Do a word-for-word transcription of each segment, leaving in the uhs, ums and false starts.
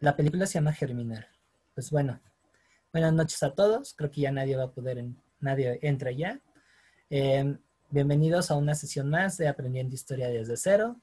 La película se llama Germinal. Pues bueno, buenas noches a todos. Creo que ya nadie va a poder, en, nadie entra ya. Eh, bienvenidos a una sesión más de Aprendiendo Historia desde cero.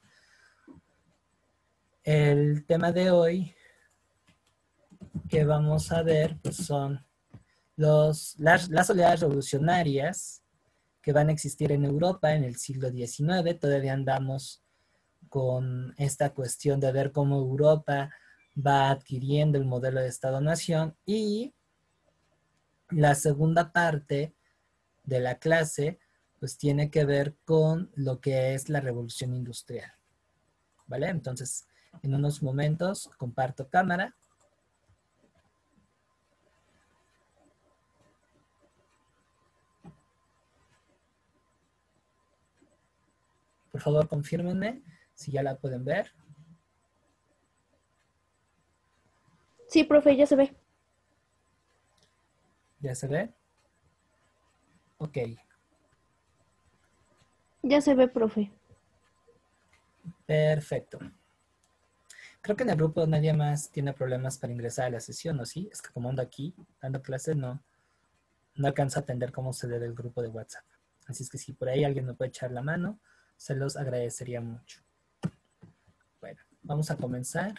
El tema de hoy que vamos a ver pues son los, las, las oleadas revolucionarias que van a existir en Europa en el siglo diecinueve. Todavía andamos con esta cuestión de ver cómo Europa va adquiriendo el modelo de Estado-Nación, y la segunda parte de la clase pues tiene que ver con lo que es la revolución industrial, ¿vale? Entonces, en unos momentos comparto cámara. Por favor, confírmenme si ya la pueden ver. Sí, profe, ya se ve. ¿Ya se ve? Ok. Ya se ve, profe. Perfecto. Creo que en el grupo nadie más tiene problemas para ingresar a la sesión, ¿o sí? Es que como ando aquí dando clases, no, no alcanzo a atender cómo se debe el grupo de WhatsApp. Así es que si por ahí alguien me puede echar la mano, se los agradecería mucho. Bueno, vamos a comenzar.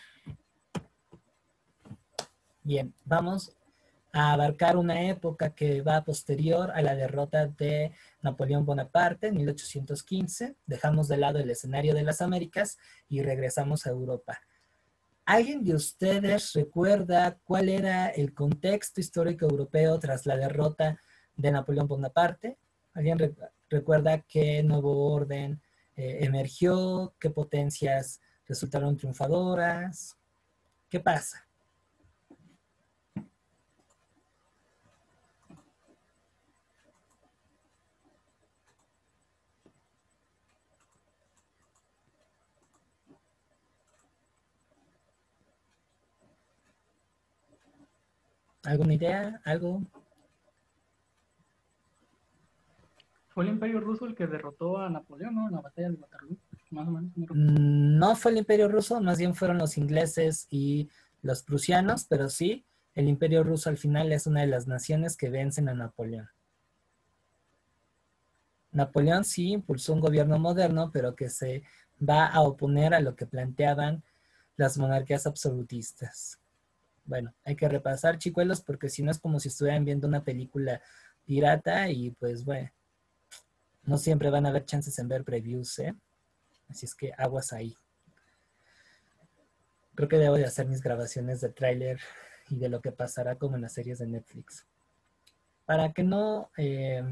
Bien, vamos a abarcar una época que va posterior a la derrota de Napoleón Bonaparte en mil ochocientos quince. Dejamos de lado el escenario de las Américas y regresamos a Europa. ¿Alguien de ustedes recuerda cuál era el contexto histórico europeo tras la derrota de Napoleón Bonaparte? ¿Alguien re recuerda qué nuevo orden eh, emergió? ¿Qué potencias resultaron triunfadoras? ¿Qué pasa? ¿Alguna idea? ¿Algo? Fue el Imperio Ruso el que derrotó a Napoleón, ¿no? En la batalla de Waterloo, más o menos. No fue el Imperio Ruso, más bien fueron los ingleses y los prusianos, pero sí, el Imperio Ruso al final es una de las naciones que vencen a Napoleón. Napoleón sí impulsó un gobierno moderno, pero que se va a oponer a lo que planteaban las monarquías absolutistas. Bueno, hay que repasar, chicuelos, porque si no es como si estuvieran viendo una película pirata y pues bueno, no siempre van a haber chances en ver previews, ¿eh? Así es que aguas ahí. Creo que debo de hacer mis grabaciones de tráiler y de lo que pasará como en las series de Netflix. Para que no eh,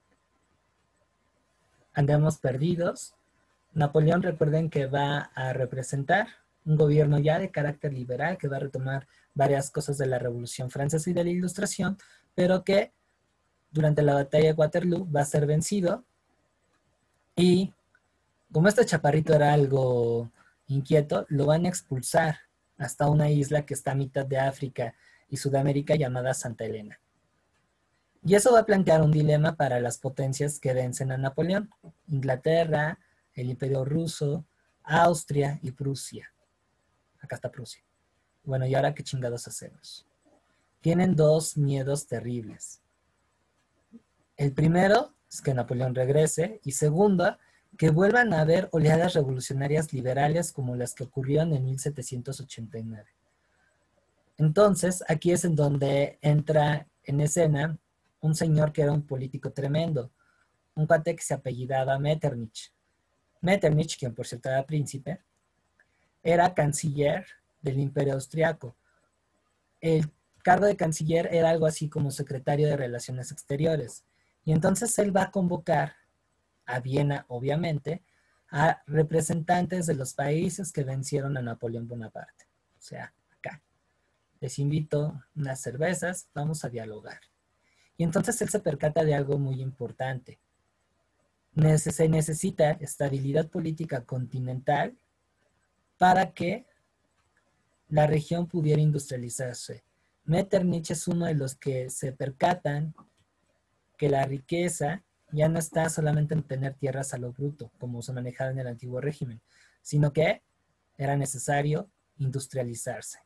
andemos perdidos, Napoleón, recuerden que va a representar un gobierno ya de carácter liberal, que va a retomar varias cosas de la Revolución Francesa y de la Ilustración, pero que durante la batalla de Waterloo va a ser vencido. Y como este chaparrito era algo inquieto, lo van a expulsar hasta una isla que está a mitad de África y Sudamérica llamada Santa Elena. Y eso va a plantear un dilema para las potencias que vencen a Napoleón: Inglaterra, el Imperio Ruso, Austria y Prusia. Acá está Prusia. Bueno, ¿y ahora qué chingados hacemos? Tienen dos miedos terribles. El primero es que Napoleón regrese, y segundo, que vuelvan a haber oleadas revolucionarias liberales como las que ocurrieron en mil setecientos ochenta y nueve. Entonces, aquí es en donde entra en escena un señor que era un político tremendo, un cuate que se apellidaba Metternich. Metternich, quien por cierto era príncipe, era canciller del Imperio Austriaco. El cargo de canciller era algo así como secretario de Relaciones Exteriores. Y entonces él va a convocar a Viena, obviamente, a representantes de los países que vencieron a Napoleón Bonaparte. O sea, acá. Les invito unas cervezas, vamos a dialogar. Y entonces él se percata de algo muy importante. Se necesita estabilidad política continental para que la región pudiera industrializarse. Metternich es uno de los que se percatan que la riqueza ya no está solamente en tener tierras a lo bruto, como se manejaba en el antiguo régimen, sino que era necesario industrializarse.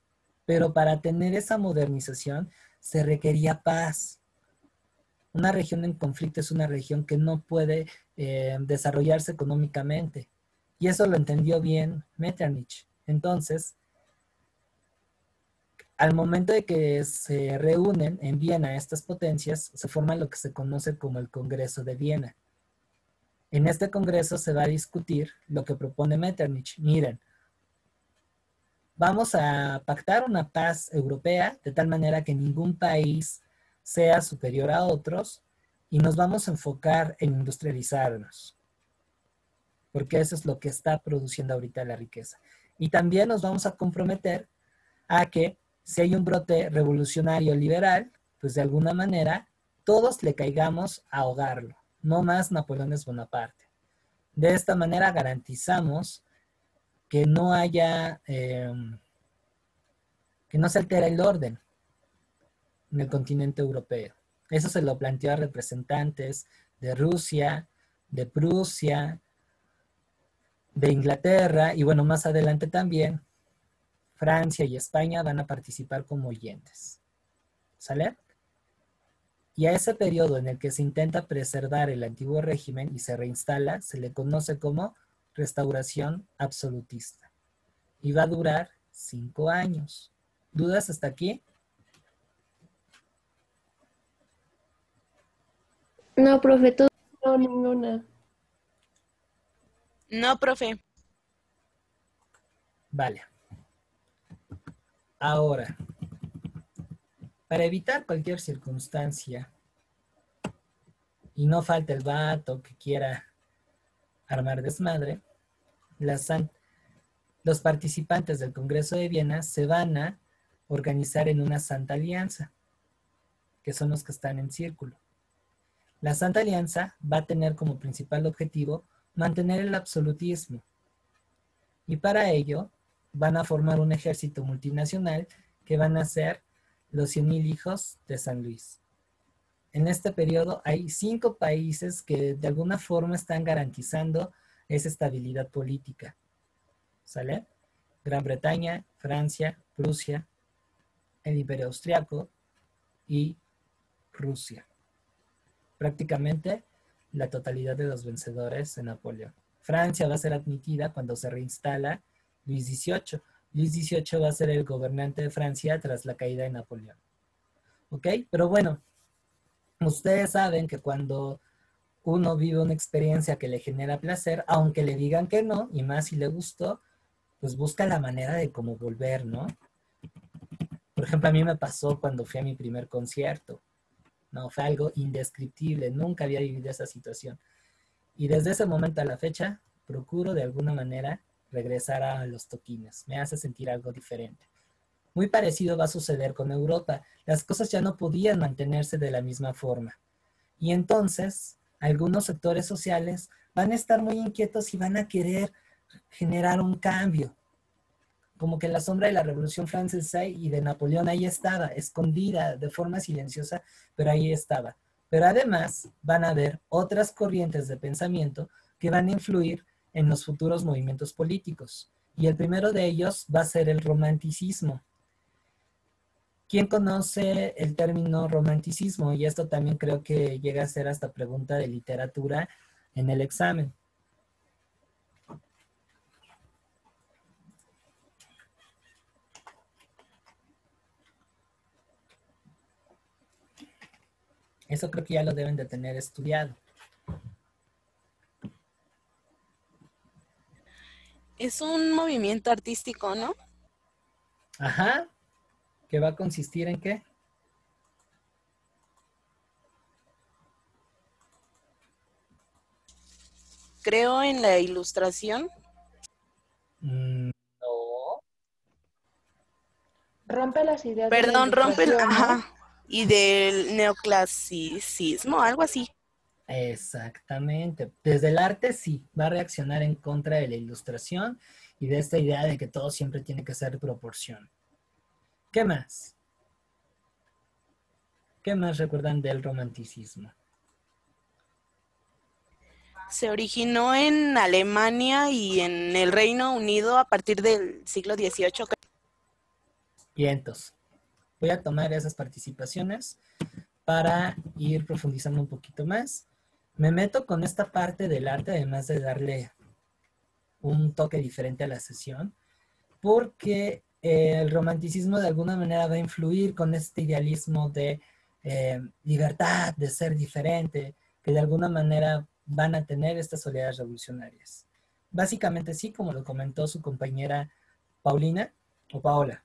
Pero para tener esa modernización se requería paz. Una región en conflicto es una región que no puede eh, desarrollarse económicamente. Y eso lo entendió bien Metternich. Entonces, al momento de que se reúnen en Viena estas potencias, se forma lo que se conoce como el Congreso de Viena. En este congreso se va a discutir lo que propone Metternich. Miren, vamos a pactar una paz europea de tal manera que ningún país sea superior a otros y nos vamos a enfocar en industrializarnos, porque eso es lo que está produciendo ahorita la riqueza. Y también nos vamos a comprometer a que si hay un brote revolucionario liberal, pues de alguna manera todos le caigamos a ahogarlo, no más Napoleones Bonaparte. De esta manera garantizamos que no haya, eh, que no se altere el orden en el continente europeo. Eso se lo planteó a representantes de Rusia, de Prusia, de Inglaterra y bueno, más adelante también Francia y España van a participar como oyentes. ¿Sale? Y a ese periodo en el que se intenta preservar el antiguo régimen y se reinstala, se le conoce como restauración absolutista. Y va a durar cinco años. ¿Dudas hasta aquí? No, profe, todo, no, ninguna. No, profe. Vale. Ahora, para evitar cualquier circunstancia y no falta el vato que quiera armar desmadre, las, los participantes del Congreso de Viena se van a organizar en una Santa Alianza, que son los que están en círculo. La Santa Alianza va a tener como principal objetivo mantener el absolutismo. Y para ello van a formar un ejército multinacional que van a ser los cien mil hijos de San Luis. En este periodo hay cinco países que de alguna forma están garantizando esa estabilidad política. ¿Sale? Gran Bretaña, Francia, Prusia, el Imperio Austriaco y Rusia. Prácticamente la totalidad de los vencedores de Napoleón. Francia va a ser admitida cuando se reinstala Luis dieciocho. Luis dieciocho va a ser el gobernante de Francia tras la caída de Napoleón. ¿Ok? Pero bueno, ustedes saben que cuando uno vive una experiencia que le genera placer, aunque le digan que no, y más si le gustó, pues busca la manera de cómo volver, ¿no? Por ejemplo, a mí me pasó cuando fui a mi primer concierto. No, fue algo indescriptible, nunca había vivido esa situación. Y desde ese momento a la fecha, procuro de alguna manera regresar a los toquines. Me hace sentir algo diferente. Muy parecido va a suceder con Europa. Las cosas ya no podían mantenerse de la misma forma. Y entonces, algunos sectores sociales van a estar muy inquietos y van a querer generar un cambio. Como que la sombra de la Revolución Francesa y de Napoleón ahí estaba, escondida de forma silenciosa, pero ahí estaba. Pero además van a haber otras corrientes de pensamiento que van a influir en los futuros movimientos políticos. Y el primero de ellos va a ser el romanticismo. ¿Quién conoce el término romanticismo? Y esto también creo que llega a ser hasta pregunta de literatura en el examen. Eso creo que ya lo deben de tener estudiado. Es un movimiento artístico, ¿no? Ajá. ¿Qué va a consistir en qué? Creo en la ilustración. Mm, no. Rompe las ideas Perdón, de la rompe el... ilustración, ¿no? Ajá. Y del neoclasicismo, algo así. Exactamente. Desde el arte sí, va a reaccionar en contra de la ilustración y de esta idea de que todo siempre tiene que ser proporción. ¿Qué más? ¿Qué más recuerdan del romanticismo? Se originó en Alemania y en el Reino Unido a partir del siglo dieciocho. Bien, entonces, voy a tomar esas participaciones para ir profundizando un poquito más. Me meto con esta parte del arte, además de darle un toque diferente a la sesión, porque eh, el romanticismo de alguna manera va a influir con este idealismo de eh, libertad, de ser diferente, que de alguna manera van a tener estas oleadas revolucionarias. Básicamente sí, como lo comentó su compañera Paulina, o Paola.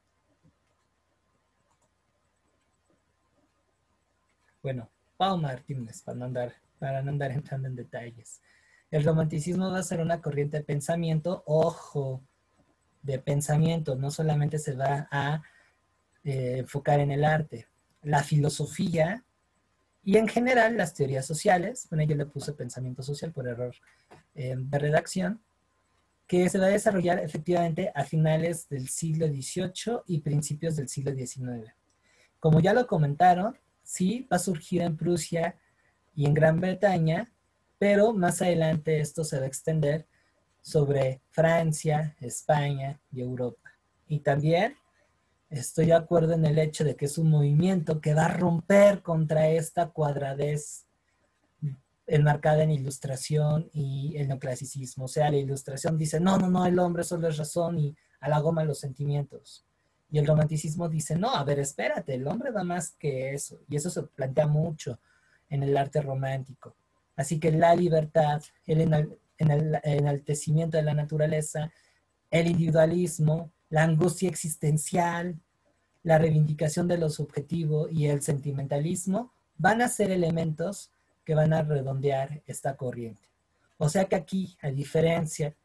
Bueno, Pau Martínez, para no andar, para no andar entrando en detalles. El romanticismo va a ser una corriente de pensamiento, ojo, de pensamiento, no solamente se va a eh, enfocar en el arte. La filosofía y en general las teorías sociales, bueno, yo le puse pensamiento social por error eh, de redacción, que se va a desarrollar efectivamente a finales del siglo dieciocho y principios del siglo diecinueve. Como ya lo comentaron, sí, va a surgir en Prusia y en Gran Bretaña, pero más adelante esto se va a extender sobre Francia, España y Europa. Y también estoy de acuerdo en el hecho de que es un movimiento que va a romper contra esta cuadradez enmarcada en ilustración y el neoclasicismo. O sea, la ilustración dice, no, no, no, el hombre solo es razón y a la goma los sentimientos. Y el romanticismo dice, no, a ver, espérate, el hombre va más que eso. Y eso se plantea mucho en el arte romántico. Así que la libertad, el enal en el enaltecimiento de la naturaleza, el individualismo, la angustia existencial, la reivindicación de lo subjetivo y el sentimentalismo van a ser elementos que van a redondear esta corriente. O sea que aquí, a diferencia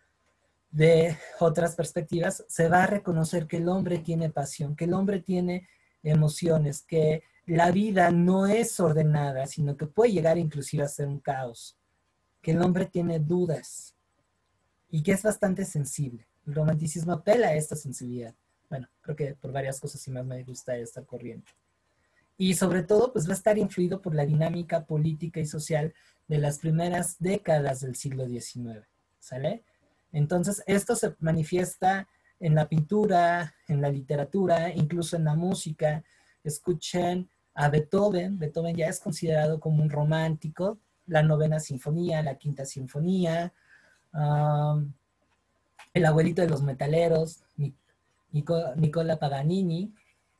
de otras perspectivas, se va a reconocer que el hombre tiene pasión, que el hombre tiene emociones, que la vida no es ordenada, sino que puede llegar inclusive a ser un caos, que el hombre tiene dudas y que es bastante sensible. El romanticismo apela a esta sensibilidad. Bueno, creo que por varias cosas y más me gusta esta corriente. Y sobre todo, pues va a estar influido por la dinámica política y social de las primeras décadas del siglo diecinueve, ¿sale? Entonces, esto se manifiesta en la pintura, en la literatura, incluso en la música. Escuchen a Beethoven. Beethoven ya es considerado como un romántico. La novena sinfonía, la quinta sinfonía, um, el abuelito de los metaleros, Nico, Nicola Paganini.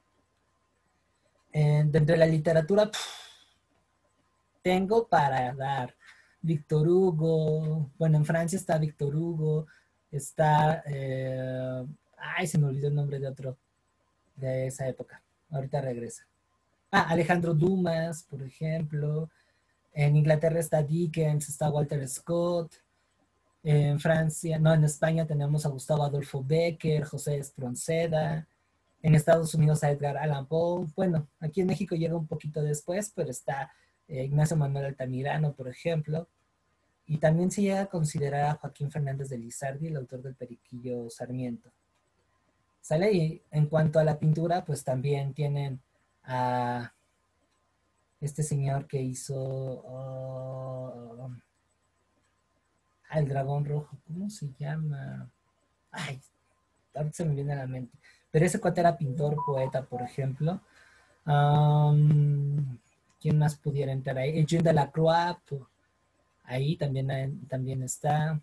Eh, dentro de la literatura pff, tengo para dar Víctor Hugo. Bueno, en Francia está Víctor Hugo, está eh, ay, se me olvidó el nombre de otro de esa época, ahorita regresa. Ah, Alejandro Dumas, por ejemplo. En Inglaterra está Dickens, está Walter Scott. En Francia, no, en España tenemos a Gustavo Adolfo Bécquer, José Espronceda. En Estados Unidos a Edgar Allan Poe. Bueno, aquí en México llega un poquito después, pero está eh, Ignacio Manuel Altamirano, por ejemplo. Y también se llega a considerar a Joaquín Fernández de Lizardi, el autor del Periquillo Sarmiento. ¿Sale? Y en cuanto a la pintura, pues también tienen a este señor que hizo uh, ah, el dragón rojo. ¿Cómo se llama? Ay, ahorita se me viene a la mente. Pero ese cuate era pintor, poeta, por ejemplo. Um, ¿Quién más pudiera entrar ahí? Eugene Delacroix, pues, ahí también, también está.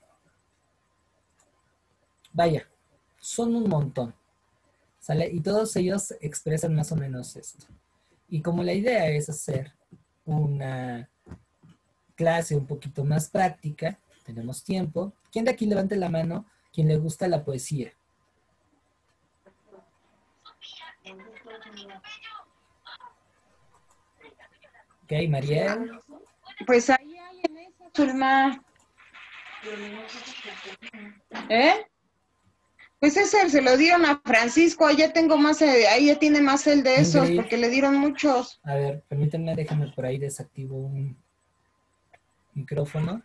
Vaya, son un montón, ¿sale? Y todos ellos expresan más o menos esto. Y como la idea es hacer una clase un poquito más práctica, tenemos tiempo. ¿Quién de aquí levante la mano? ¿Quién le gusta la poesía? Ok, Mariel. Pues ahí hay en esa, Zulma. ¿Eh? Pues ese se lo dieron a Francisco, ya tengo más, eh, ahí ya tiene más el de esos, Ingrid. porque le dieron muchos. A ver, permítanme, déjame por ahí desactivo un micrófono.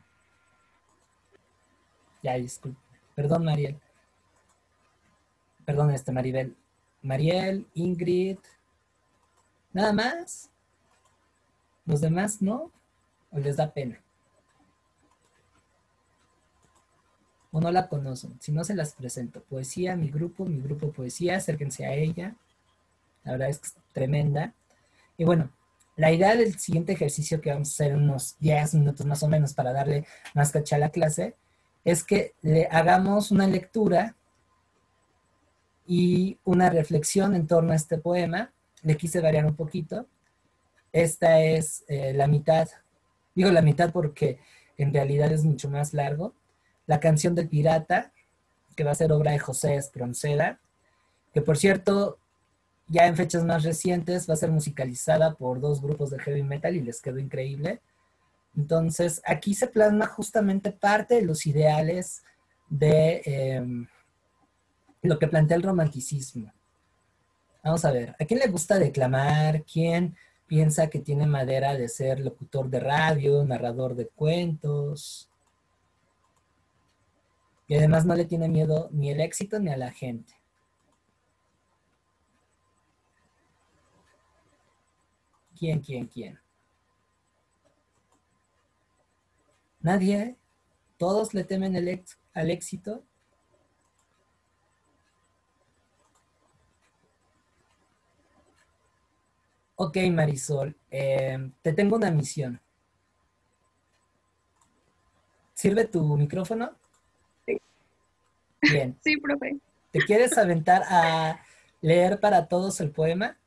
Ya, disculpe. Perdón, Mariel. Perdón, este, Maribel. Mariel, Ingrid. ¿Nada más? ¿Los demás no? ¿O les da pena? o no la conocen. Si no, se las presento. Poesía, mi grupo, mi grupo poesía, acérquense a ella. La verdad es que es tremenda. Y bueno, la idea del siguiente ejercicio que vamos a hacer en unos diez minutos más o menos para darle más caché a la clase, es que le hagamos una lectura y una reflexión en torno a este poema. Le quise variar un poquito. Esta es eh, la mitad, digo la mitad porque en realidad es mucho más largo. La canción del pirata, que va a ser obra de José Espronceda, que por cierto, ya en fechas más recientes va a ser musicalizada por dos grupos de heavy metal y les quedó increíble. Entonces, aquí se plasma justamente parte de los ideales de eh, lo que plantea el romanticismo. Vamos a ver, ¿a quién le gusta declamar? ¿Quién piensa que tiene madera de ser locutor de radio, narrador de cuentos? Y además no le tiene miedo ni al éxito ni a la gente. ¿Quién, quién, quién? ¿Nadie? ¿Todos le temen el ex- al éxito? Ok, Marisol, eh, te tengo una misión. ¿Sirve tu micrófono? Sí. Bien. Sí, profe. ¿Te quieres aventar a leer para todos el poema?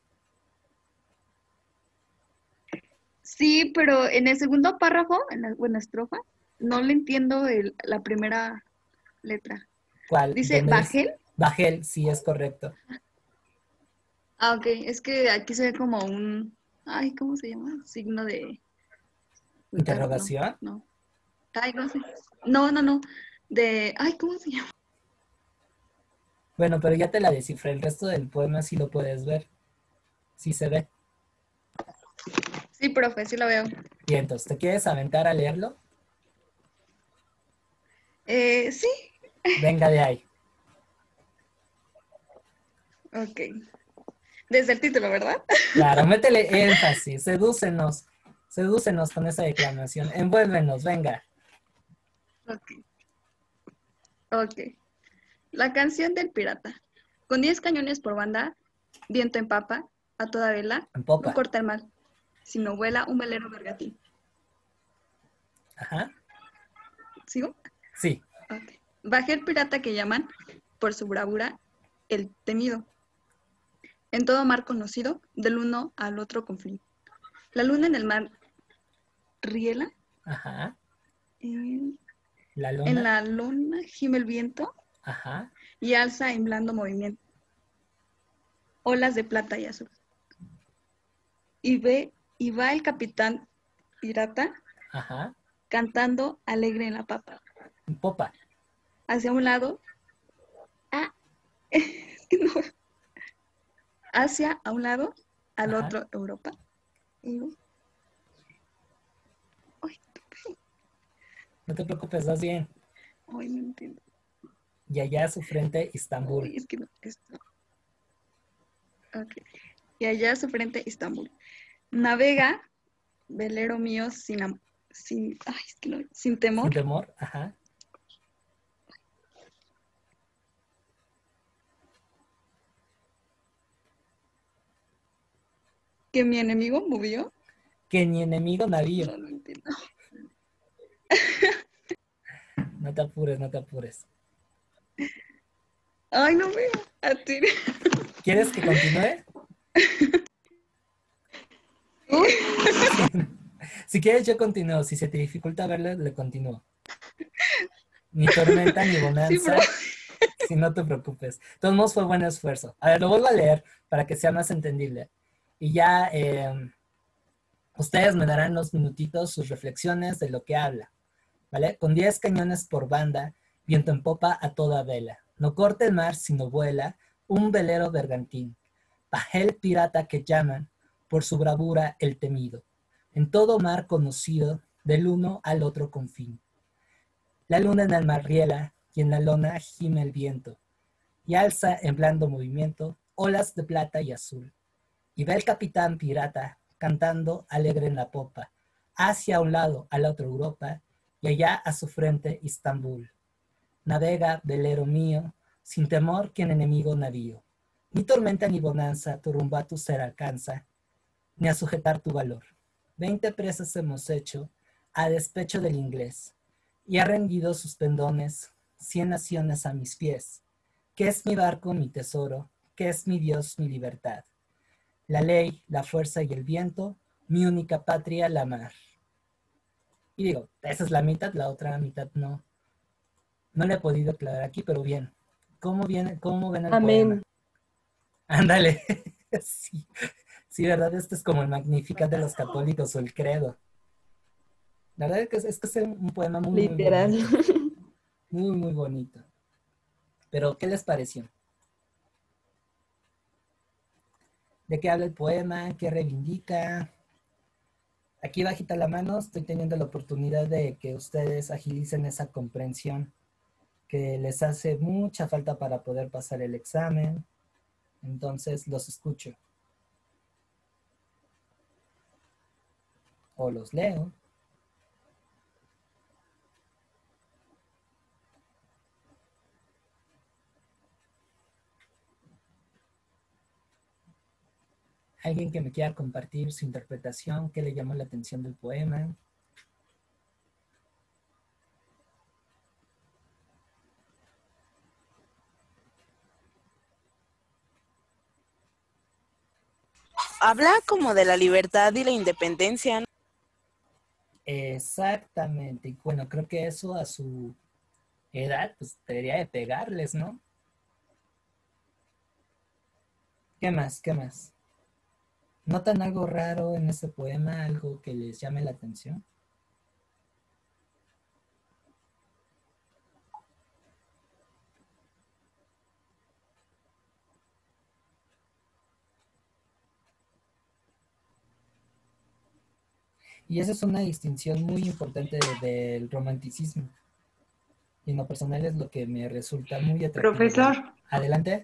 Sí, pero en el segundo párrafo, en la buena estrofa, no le entiendo el- la primera letra. ¿Cuál? Dice ¿Dónde es? Bajel. Bajel, sí, es correcto. Ah, ok, es que aquí se ve como un, ay, ¿cómo se llama? Signo de, ah, no, ¿Interrogación? no. Ay, no sé. No, no, no. De, ay, ¿cómo se llama? Bueno, pero ya te la descifré. El resto del poema sí lo puedes ver. Sí se ve. Sí, profe, sí lo veo. Bien, entonces, ¿te quieres aventar a leerlo? Eh, sí, Venga de ahí. ok. Desde el título, ¿verdad? Claro, métele énfasis, sedúcenos, sedúcenos con esa declamación, envuélvenos, venga. Ok, ok. La canción del pirata. Con diez cañones por banda, viento en papa, a toda vela, En no popa. corta el mar, sino vuela un velero bergantín. Ajá, ¿Sigo? sí, Ok. Bajé el pirata que llaman, por su bravura, el temido. En todo mar conocido, del uno al otro confín. La luna en el mar riela, ajá, en, la en luna, la lona gime el viento ajá, y alza en blando movimiento. Olas de plata y azul. Y ve, y va el capitán pirata ajá, cantando alegre en la papa. en popa, Hacia un lado, ah, es que no, hacia a un lado, al ajá. otro Europa. Y, ay, No te preocupes, vas bien. ay, no entiendo. Y allá a su frente, Istambul. Ay, es que no, esto. Ok. Y allá a su frente, Istambul. Navega, velero mío, sin, am- sin, ay, es que no, sin temor, Sin temor, ajá. que mi enemigo movió. Que ni enemigo navío. No, no entiendo. No te apures, no te apures. Ay, no veo. A ti. ¿Quieres que continúe? Uy, Si quieres, yo continúo. Si se te dificulta verlo, le continúo. Ni tormenta ni sí, bonanza. pero Si no te preocupes. De todos modos fue buen esfuerzo. A ver, lo vuelvo a leer para que sea más entendible. Y ya eh, ustedes me darán unos minutitos sus reflexiones de lo que habla. ¿Vale? Con diez cañones por banda, viento en popa a toda vela. No corta el mar, sino vuela un velero bergantín. Bajel pirata que llaman, por su bravura el temido. En todo mar conocido, del uno al otro confín. La luna en el mar riela, y en la lona gime el viento, y alza en blando movimiento olas de plata y azul. Y ve el capitán pirata cantando alegre en la popa, hacia un lado a la otra Europa, y allá a su frente Istambul. Navega, velero mío, sin temor que en enemigo navío. Ni tormenta ni bonanza tu rumbo a tu ser alcanza, ni a sujetar tu valor. Veinte presas hemos hecho a despecho del inglés, y ha rendido sus pendones cien naciones a mis pies. ¿Qué es mi barco, mi tesoro? ¿Qué es mi Dios, mi libertad? La ley, la fuerza y el viento, mi única patria, la mar. Y digo, esa es la mitad, la otra mitad no. No le he podido aclarar aquí, pero bien. ¿Cómo, viene, cómo ven el Amén. poema? Ándale. Sí. Sí, ¿verdad? Este es como el Magnificat de los católicos o el credo. La verdad es que es, es, que es un poema muy, Literal. muy bonito. Muy, muy bonito. Pero, ¿qué les pareció? ¿De qué habla el poema? ¿Qué reivindica? Aquí bajita la mano estoy teniendo la oportunidad de que ustedes agilicen esa comprensión que les hace mucha falta para poder pasar el examen. Entonces, los escucho. O los leo. Alguien que me quiera compartir su interpretación, qué le llamó la atención del poema. Habla como de la libertad y la independencia, ¿no? Exactamente. Y bueno, creo que eso a su edad, pues debería de pegarles, ¿no? ¿Qué más? ¿Qué más? ¿Notan algo raro en ese poema? ¿Algo que les llame la atención? Y esa es una distinción muy importante de, del romanticismo. Y en lo personal es lo que me resulta muy atractivo. Profesor. Adelante.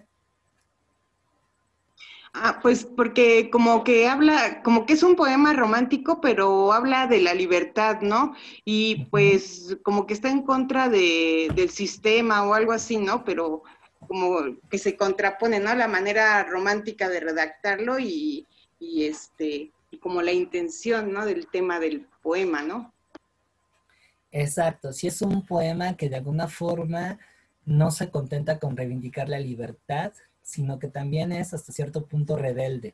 Ah, pues porque como que habla, como que es un poema romántico, pero habla de la libertad, ¿no? Y pues como que está en contra de, del sistema o algo así, ¿no? Pero como que se contrapone, ¿no? La manera romántica de redactarlo y, y este, y como la intención, ¿no? Del tema del poema, ¿no? Exacto, sí es un poema que de alguna forma no se contenta con reivindicar la libertad, sino que también es hasta cierto punto rebelde.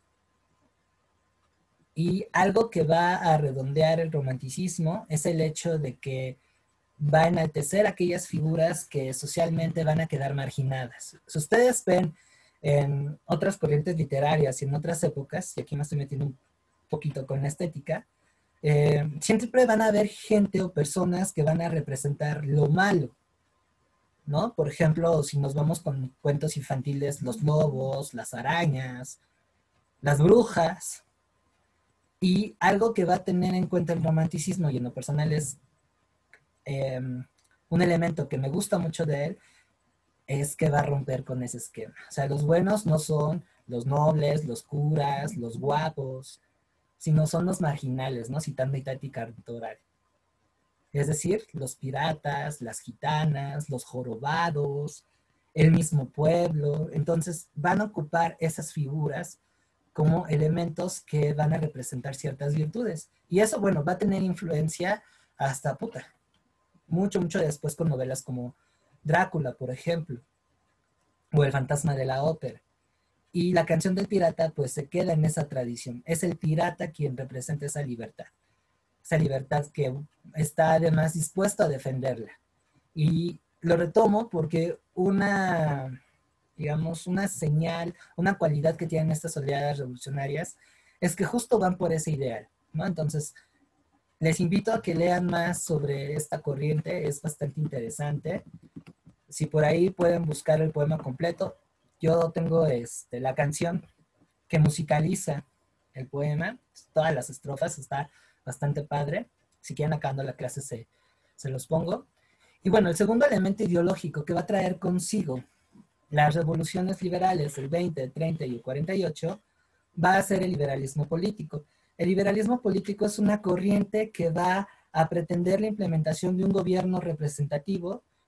Y algo que va a redondear el romanticismo es el hecho de que va a enaltecer aquellas figuras que socialmente van a quedar marginadas. Si ustedes ven en otras corrientes literarias y en otras épocas, y aquí me estoy metiendo un poquito con la estética, eh, siempre van a haber gente o personas que van a representar lo malo, ¿no? Por ejemplo, si nos vamos con cuentos infantiles, los lobos, las arañas, las brujas. Y algo que va a tener en cuenta el romanticismo, y en lo personal es eh, un elemento que me gusta mucho de él, es que va a romper con ese esquema. O sea, los buenos no son los nobles, los curas, los guapos, sino son los marginales, ¿no? Citando a Itati Cantoral. Es decir, los piratas, las gitanas, los jorobados, el mismo pueblo. Entonces van a ocupar esas figuras como elementos que van a representar ciertas virtudes. Y eso, bueno, va a tener influencia hasta puta. Mucho, mucho después con novelas como Drácula, por ejemplo, o El fantasma de la ópera. Y la canción del pirata, pues se queda en esa tradición. Es el pirata quien representa esa libertad. Esa libertad que está además dispuesto a defenderla. Y lo retomo porque una, digamos, una señal, una cualidad que tienen estas oleadas revolucionarias es que justo van por ese ideal, ¿no? Entonces, les invito a que lean más sobre esta corriente, es bastante interesante. Si por ahí pueden buscar el poema completo, yo tengo este, la canción que musicaliza el poema, todas las estrofas, está bastante padre. Si quieren, acabando la clase se, se los pongo. Y bueno, el segundo elemento ideológico que va a traer consigo las revoluciones liberales, el veinte, el treinta y el cuarenta y ocho, va a ser el liberalismo político. El liberalismo político es una corriente que va a pretender la implementación de un gobierno representativo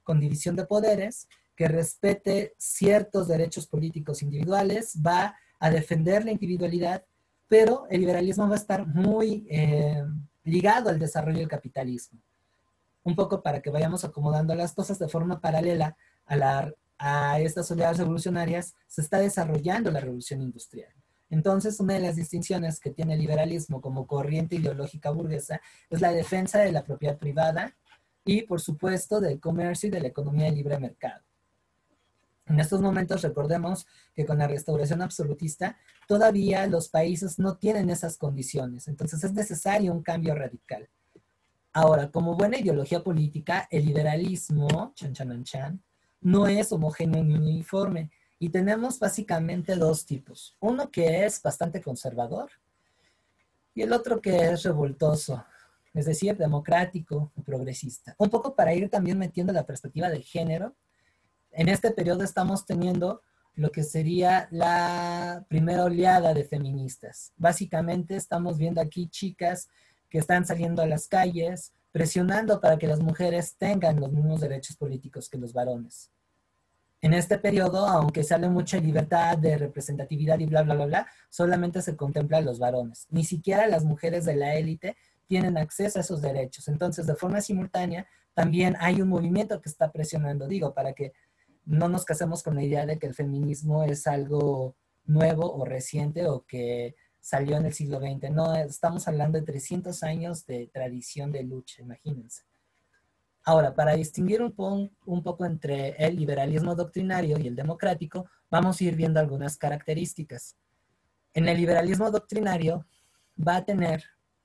con división de poderes, que respete ciertos derechos políticos individuales, va a defender la individualidad, pero el liberalismo va a estar muy eh, ligado al desarrollo del capitalismo. Un poco para que vayamos acomodando las cosas de forma paralela a, la, a estas oleadas revolucionarias, se está desarrollando la revolución industrial. Entonces, una de las distinciones que tiene el liberalismo como corriente ideológica burguesa es la defensa de la propiedad privada y, por supuesto, del comercio y de la economía de libre mercado. En estos momentos recordemos que con la restauración absolutista todavía los países no tienen esas condiciones, entonces es necesario un cambio radical. Ahora, como buena ideología política, el liberalismo, chan, chan, chan, no es homogéneo ni uniforme, y tenemos básicamente dos tipos. Uno que es bastante conservador y el otro que es revoltoso, es decir, democrático y progresista. Un poco para ir también metiendo la perspectiva de género. En este periodo estamos teniendo lo que sería la primera oleada de feministas. Básicamente estamos viendo aquí chicas que están saliendo a las calles, presionando para que las mujeres tengan los mismos derechos políticos que los varones. En este periodo, aunque sale mucha libertad de representatividad y bla, bla, bla, bla, solamente se contempla a los varones. Ni siquiera las mujeres de la élite tienen acceso a esos derechos. Entonces, de forma simultánea, también hay un movimiento que está presionando, digo, para que no nos casemos con la idea de que el feminismo es algo nuevo o reciente o que salió en el siglo veinte. No, estamos hablando de trescientos años de tradición de lucha, imagínense. Ahora, para distinguir un, po un poco entre el liberalismo doctrinario y el democrático, vamos a ir viendo algunas características. En el liberalismo doctrinario va a tener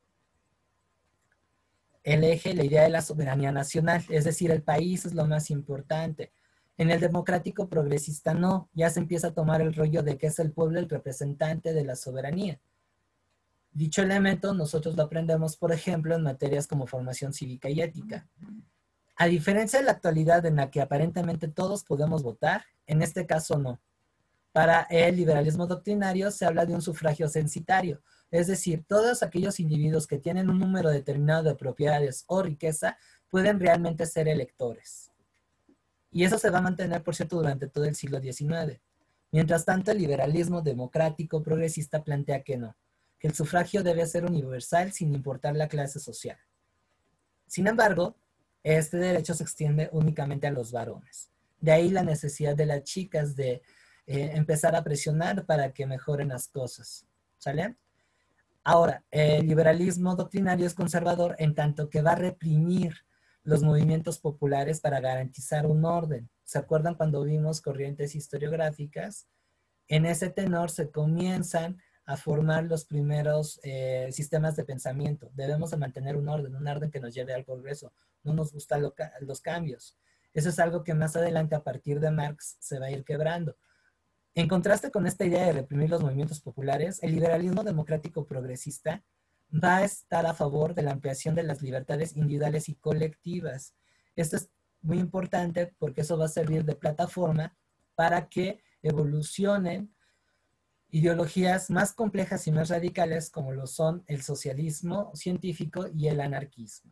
el eje, la idea de la soberanía nacional, es decir, el país es lo más importante. En el democrático progresista no, ya se empieza a tomar el rollo de que es el pueblo el representante de la soberanía. Dicho elemento nosotros lo aprendemos, por ejemplo, en materias como formación cívica y ética. A diferencia de la actualidad en la que aparentemente todos podemos votar, en este caso no. Para el liberalismo doctrinario se habla de un sufragio censitario, es decir, todos aquellos individuos que tienen un número determinado de propiedades o riqueza pueden realmente ser electores. Y eso se va a mantener, por cierto, durante todo el siglo diecinueve. Mientras tanto, el liberalismo democrático progresista plantea que no, que el sufragio debe ser universal sin importar la clase social. Sin embargo, este derecho se extiende únicamente a los varones. De ahí la necesidad de las chicas de eh, empezar a presionar para que mejoren las cosas. ¿Sale? Ahora, el liberalismo doctrinario es conservador en tanto que va a reprimir los movimientos populares para garantizar un orden. ¿Se acuerdan cuando vimos corrientes historiográficas? En ese tenor se comienzan a formar los primeros eh, sistemas de pensamiento. Debemos de mantener un orden, un orden que nos lleve al progreso. No nos gustan lo, los cambios. Eso es algo que más adelante, a partir de Marx, se va a ir quebrando. En contraste con esta idea de reprimir los movimientos populares, el liberalismo democrático progresista va a estar a favor de la ampliación de las libertades individuales y colectivas. Esto es muy importante porque eso va a servir de plataforma para que evolucionen ideologías más complejas y más radicales como lo son el socialismo científico y el anarquismo.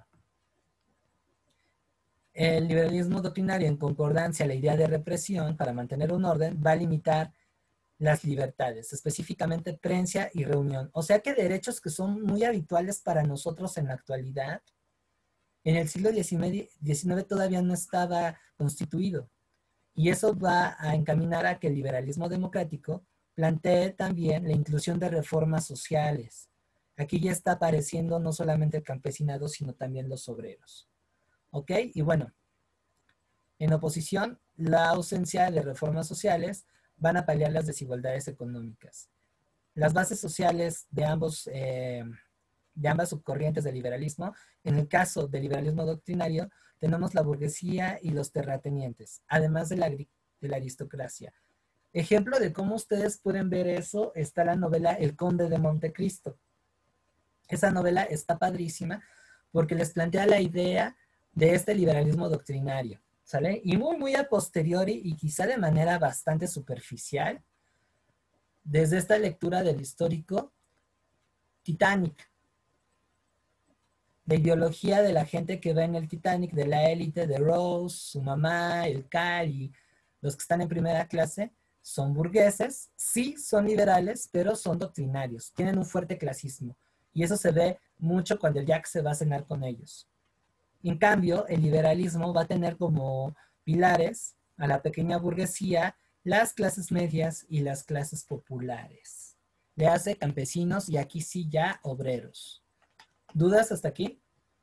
El liberalismo doctrinario, en concordancia a la idea de represión para mantener un orden, va a limitar las libertades, específicamente prensa y reunión. O sea que derechos que son muy habituales para nosotros en la actualidad, en el siglo diecinueve todavía no estaba constituido. Y eso va a encaminar a que el liberalismo democrático plantee también la inclusión de reformas sociales. Aquí ya está apareciendo no solamente el campesinado, sino también los obreros. ¿Ok? Y bueno, en oposición, la ausencia de reformas sociales van a paliar las desigualdades económicas. Las bases sociales de, ambos, eh, de ambas subcorrientes del liberalismo, en el caso del liberalismo doctrinario, tenemos la burguesía y los terratenientes, además de la, de la aristocracia. Ejemplo de cómo ustedes pueden ver eso está la novela El Conde de Montecristo. Esa novela está padrísima porque les plantea la idea de este liberalismo doctrinario, ¿sale? Y muy, muy a posteriori y quizá de manera bastante superficial, desde esta lectura del histórico Titanic. la ideología de la gente que va en el Titanic, de la élite, de Rose, su mamá, el Cal y los que están en primera clase, son burgueses, sí son liberales, pero son doctrinarios, tienen un fuerte clasismo. Y eso se ve mucho cuando Jack se va a cenar con ellos. En cambio, el liberalismo va a tener como pilares a la pequeña burguesía, las clases medias y las clases populares. Le hace campesinos y aquí sí ya obreros. ¿Dudas hasta aquí?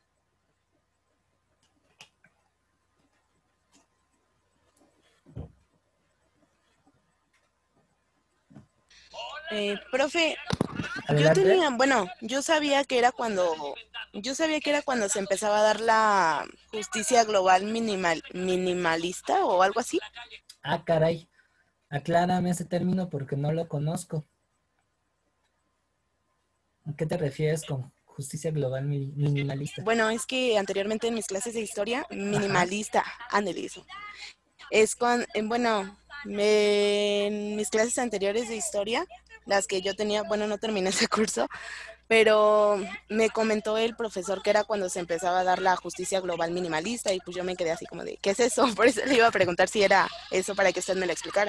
Eh, profe, yo Adelante. tenía, bueno, yo sabía que era cuando, yo sabía que era cuando se empezaba a dar la justicia global minimal, minimalista o algo así. Ah, caray. Aclárame ese término porque no lo conozco. ¿A qué te refieres con justicia global mi- minimalista? Bueno, es que anteriormente en mis clases de historia, Ajá. minimalista, ándale eso. Es con, eh, bueno, me- en mis clases anteriores de historia, las que yo tenía, bueno, no terminé ese curso, pero me comentó el profesor que era cuando se empezaba a dar la justicia global minimalista y pues yo me quedé así como de, ¿qué es eso? Por eso le iba a preguntar si era eso para que usted me lo explicara.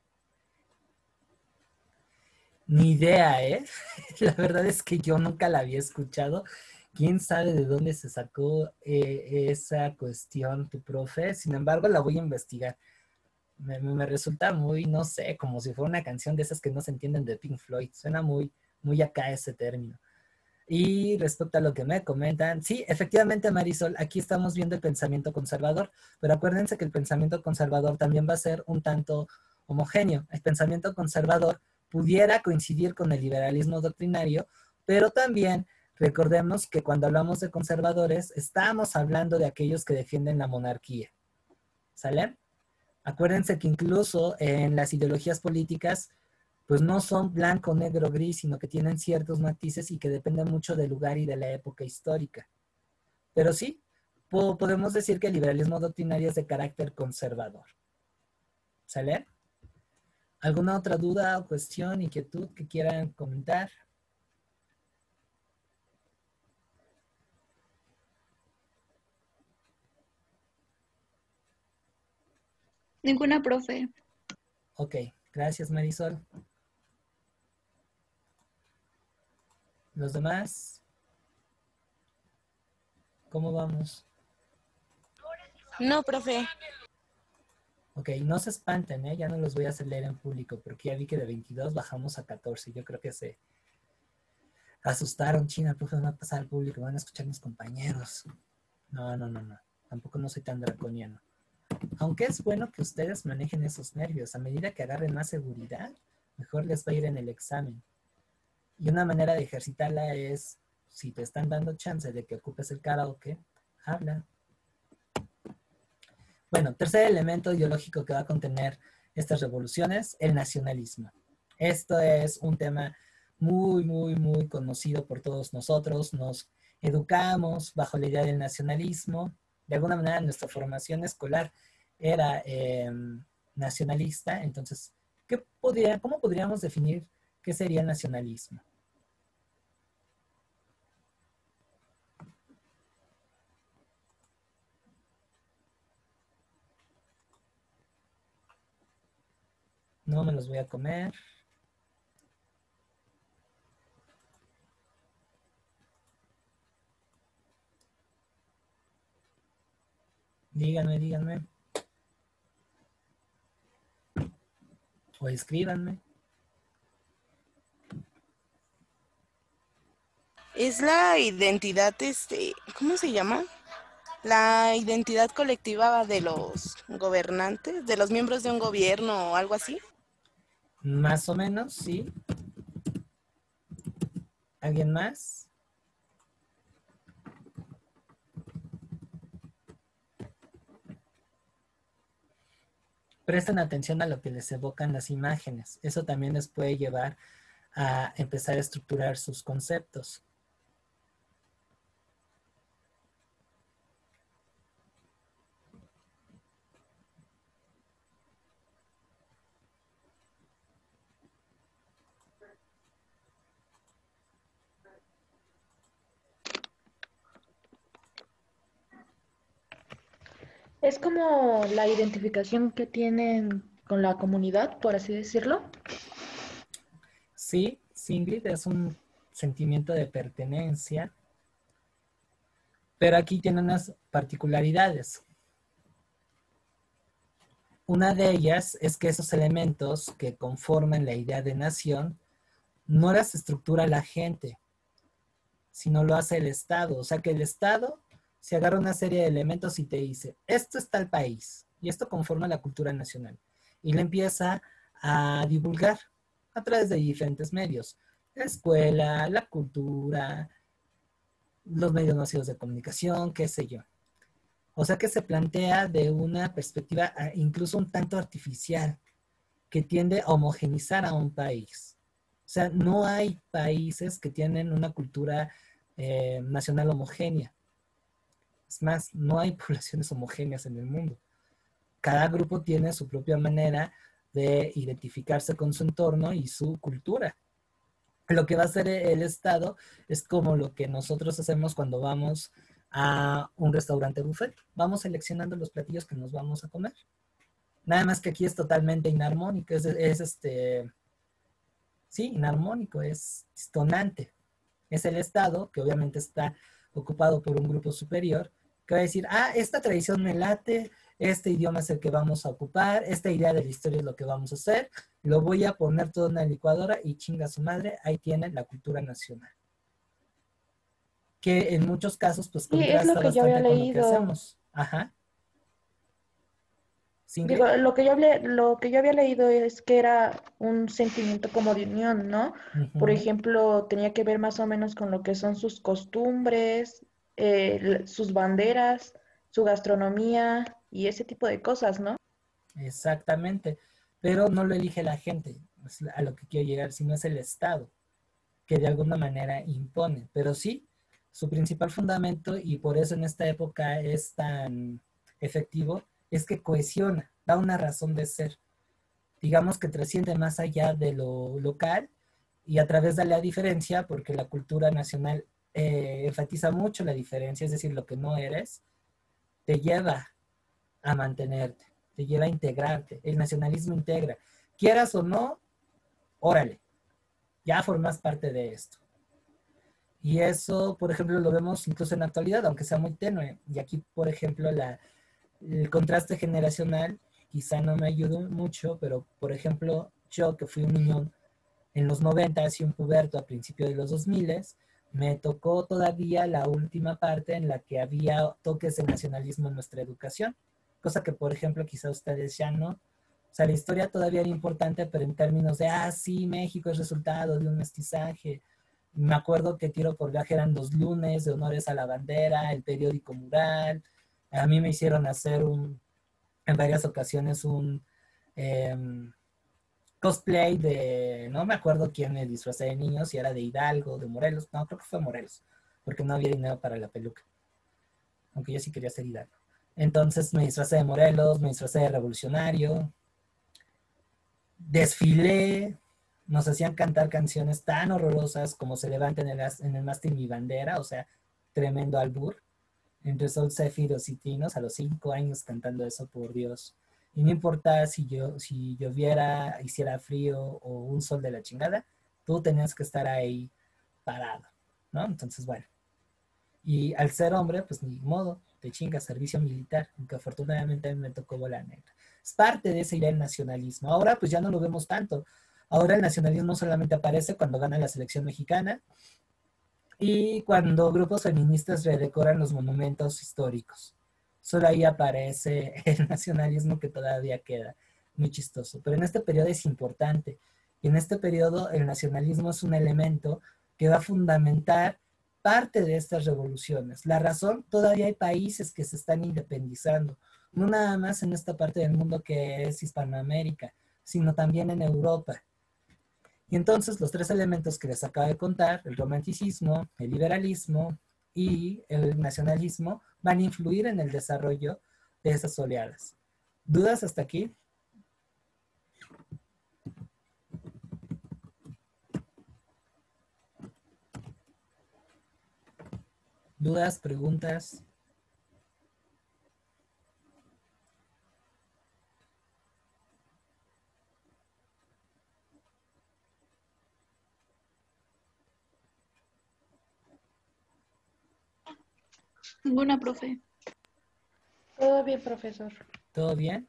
Ni idea, ¿eh? La verdad es que yo nunca la había escuchado. ¿Quién sabe de dónde se sacó eh, esa cuestión tu profe? Sin embargo, la voy a investigar. Me, me resulta muy, no sé, como si fuera una canción de esas que no se entienden de Pink Floyd. Suena muy, muy acá ese término. Y respecto a lo que me comentan, sí, efectivamente, Marisol, aquí estamos viendo el pensamiento conservador, pero acuérdense que el pensamiento conservador también va a ser un tanto homogéneo. El pensamiento conservador pudiera coincidir con el liberalismo doctrinario, pero también recordemos que cuando hablamos de conservadores, estamos hablando de aquellos que defienden la monarquía. ¿Sale? Acuérdense que incluso en las ideologías políticas pues no son blanco, negro, gris, sino que tienen ciertos matices y que dependen mucho del lugar y de la época histórica. Pero sí, po podemos decir que el liberalismo doctrinario es de carácter conservador. ¿Sale? ¿Alguna otra duda o cuestión, inquietud que quieran comentar? Ninguna, profe. Ok, gracias Marisol. ¿Los demás? ¿Cómo vamos? No, profe. Ok, no se espanten, ¿eh? Ya no los voy a hacer leer en público porque ya vi que de veintidós bajamos a catorce. Yo creo que se asustaron, China, el profe va a pasar al público, van a escuchar mis compañeros. No, no, no, no. Tampoco no soy tan draconiano. Aunque es bueno que ustedes manejen esos nervios. A medida que agarren más seguridad, mejor les va a ir en el examen. Y una manera de ejercitarla es, si te están dando chance de que ocupes el karaoke, habla. Bueno, tercer elemento ideológico que va a contener estas revoluciones, el nacionalismo. Esto es un tema muy, muy, muy conocido por todos nosotros. Nos educamos bajo la idea del nacionalismo. De alguna manera nuestra formación escolar era eh, nacionalista. Entonces, ¿qué podría, ¿cómo podríamos definir qué sería el nacionalismo? No me los voy a comer. Díganme, díganme. O escríbanme. Es la identidad, este, ¿cómo se llama? La identidad colectiva de los gobernantes, de los miembros de un gobierno o algo así. Más o menos, sí. ¿Alguien más? Presten atención a lo que les evocan las imágenes. Eso también les puede llevar a empezar a estructurar sus conceptos. Es como la identificación que tienen con la comunidad, por así decirlo. Sí, Singlit es un sentimiento de pertenencia, pero aquí tiene unas particularidades. Una de ellas es que esos elementos que conforman la idea de nación no las estructura la gente, sino lo hace el Estado. O sea que el Estado se agarra una serie de elementos y te dice, esto está el país y esto conforma la cultura nacional. Y le empieza a divulgar a través de diferentes medios. La escuela, la cultura, los medios masivos de comunicación, qué sé yo. O sea que se plantea de una perspectiva incluso un tanto artificial, que tiende a homogenizar a un país. O sea, no hay países que tienen una cultura eh, nacional homogénea. Es más, no hay poblaciones homogéneas en el mundo. Cada grupo tiene su propia manera de identificarse con su entorno y su cultura. Lo que va a hacer el Estado es como lo que nosotros hacemos cuando vamos a un restaurante buffet. Vamos seleccionando los platillos que nos vamos a comer. Nada más que aquí es totalmente inarmónico, es, es este, sí, inarmónico, es distonante. Es el Estado, que obviamente está ocupado por un grupo superior, que va a decir, ah, esta tradición me late, este idioma es el que vamos a ocupar, esta idea de la historia es lo que vamos a hacer, lo voy a poner todo en una licuadora y chinga su madre, ahí tiene la cultura nacional. Que en muchos casos, pues, Sí, es lo contrasta que yo había bastante con lo que leído. hacemos. Ajá. Digo, ¿Singrid? lo que yo hablé, lo que yo había leído es que era un sentimiento como de unión, ¿no? Por Uh-huh. ejemplo, tenía que ver más o menos con lo que son sus costumbres, eh, l- sus banderas, su gastronomía y ese tipo de cosas, ¿no? Exactamente, pero no lo elige la gente, es a lo que quiero llegar, sino es el Estado, que de alguna manera impone. Pero sí, su principal fundamento, y por eso en esta época es tan efectivo, es que cohesiona, da una razón de ser. Digamos que trasciende más allá de lo local y a través de la diferencia, porque la cultura nacional eh, enfatiza mucho la diferencia, es decir, lo que no eres, te lleva a mantenerte, te lleva a integrarte. El nacionalismo integra. Quieras o no, órale, ya formas parte de esto. Y eso, por ejemplo, lo vemos incluso en la actualidad, aunque sea muy tenue. Y aquí, por ejemplo, la, el contraste generacional quizá no me ayudó mucho, pero, por ejemplo, yo que fui un niño en los noventas y un puberto a principios de los dos miles, me tocó todavía la última parte en la que había toques de nacionalismo en nuestra educación, cosa que, por ejemplo, quizá ustedes ya no. O sea, la historia todavía era importante, pero en términos de, ah, sí, México es resultado de un mestizaje. Me acuerdo que Tiro por Viaje eran los lunes de honores a la bandera, el periódico mural. A mí me hicieron hacer un, en varias ocasiones un eh, cosplay de, no me acuerdo quién me disfrazé de niño, si era de Hidalgo, de Morelos, no, creo que fue Morelos, porque no había dinero para la peluca, aunque yo sí quería ser Hidalgo. Entonces me disfrazé de Morelos, me disfrazé de revolucionario, desfilé, nos hacían cantar canciones tan horrorosas como Se levanta en el, en el mástil mi bandera, o sea, tremendo albur, entre Sol, Céfiros y Tinos, a los cinco años cantando eso, por Dios. Y no importa si, yo, si lloviera, hiciera frío o un sol de la chingada, tú tenías que estar ahí parado, ¿no? Entonces, bueno. Y al ser hombre, pues ni modo, te chingas servicio militar, aunque afortunadamente a mí me tocó bola negra. Es parte de esa idea del nacionalismo. Ahora, pues ya no lo vemos tanto. Ahora el nacionalismo solamente aparece cuando gana la selección mexicana y cuando grupos feministas redecoran los monumentos históricos. Solo ahí aparece el nacionalismo que todavía queda. Muy chistoso. Pero en este periodo es importante. Y en este periodo el nacionalismo es un elemento que va a fundamentar parte de estas revoluciones. La razón, todavía hay países que se están independizando. No nada más en esta parte del mundo que es Hispanoamérica, sino también en Europa. Y entonces los tres elementos que les acabo de contar, el romanticismo, el liberalismo y el nacionalismo, van a influir en el desarrollo de esas oleadas. ¿Dudas hasta aquí? ¿Dudas, preguntas? Ninguna, profe. Todo bien, profesor. ¿Todo bien?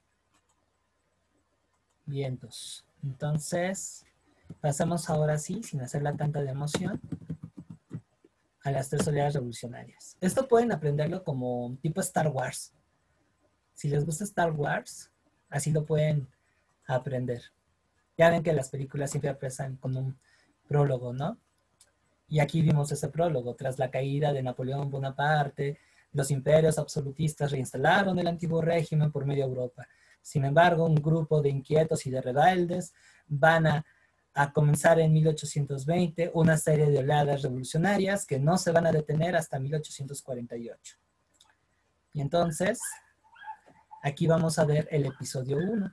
Vientos. Entonces, pasamos ahora sí, sin hacerla tanta de emoción, a las tres oleadas revolucionarias. Esto pueden aprenderlo como tipo Star Wars. Si les gusta Star Wars, así lo pueden aprender. Ya ven que las películas siempre empiezan con un prólogo, ¿no? Y aquí vimos ese prólogo. Tras la caída de Napoleón Bonaparte, los imperios absolutistas reinstalaron el antiguo régimen por media Europa. Sin embargo, un grupo de inquietos y de rebeldes van a, a comenzar en mil ochocientos veinte una serie de oleadas revolucionarias que no se van a detener hasta mil ochocientos cuarenta y ocho. Y entonces, aquí vamos a ver el episodio uno,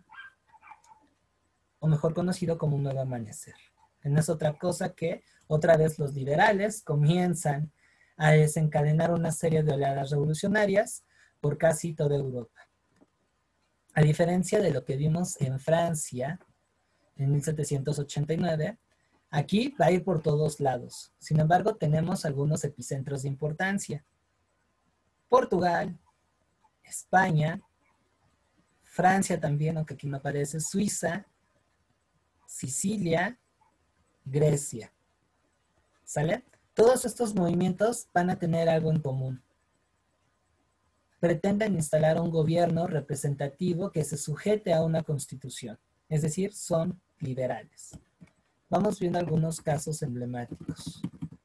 o mejor conocido como Un Nuevo Amanecer. No es otra cosa que, otra vez, los liberales comienzan a desencadenar una serie de oleadas revolucionarias por casi toda Europa. A diferencia de lo que vimos en Francia en mil setecientos ochenta y nueve, aquí va a ir por todos lados. Sin embargo, tenemos algunos epicentros de importancia. Portugal, España, Francia también, aunque aquí no aparece, Suiza, Sicilia, Grecia. ¿Sale? Todos estos movimientos van a tener algo en común. Pretenden instalar un gobierno representativo que se sujete a una constitución. Es decir, son liberales. Vamos viendo algunos casos emblemáticos.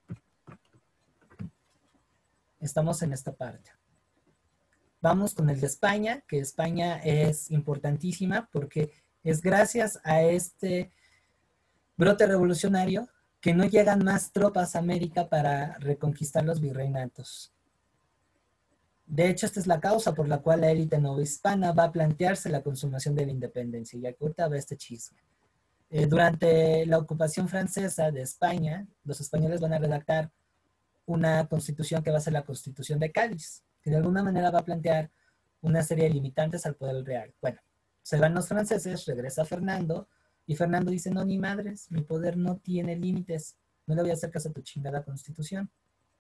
Estamos en esta parte. Vamos con el de España, que España es importantísima porque es gracias a este brote revolucionario que no llegan más tropas a América para reconquistar los virreinatos. De hecho, esta es la causa por la cual la élite novohispana va a plantearse la consumación de la independencia. Y aquí ahorita va este chisme. Eh, durante la ocupación francesa de España, los españoles van a redactar una constitución que va a ser la Constitución de Cádiz, que de alguna manera va a plantear una serie de limitantes al poder real. Bueno, se van los franceses, regresa Fernando, y Fernando dice, no, ni madres, mi poder no tiene límites, no le voy a hacer caso a tu chingada constitución.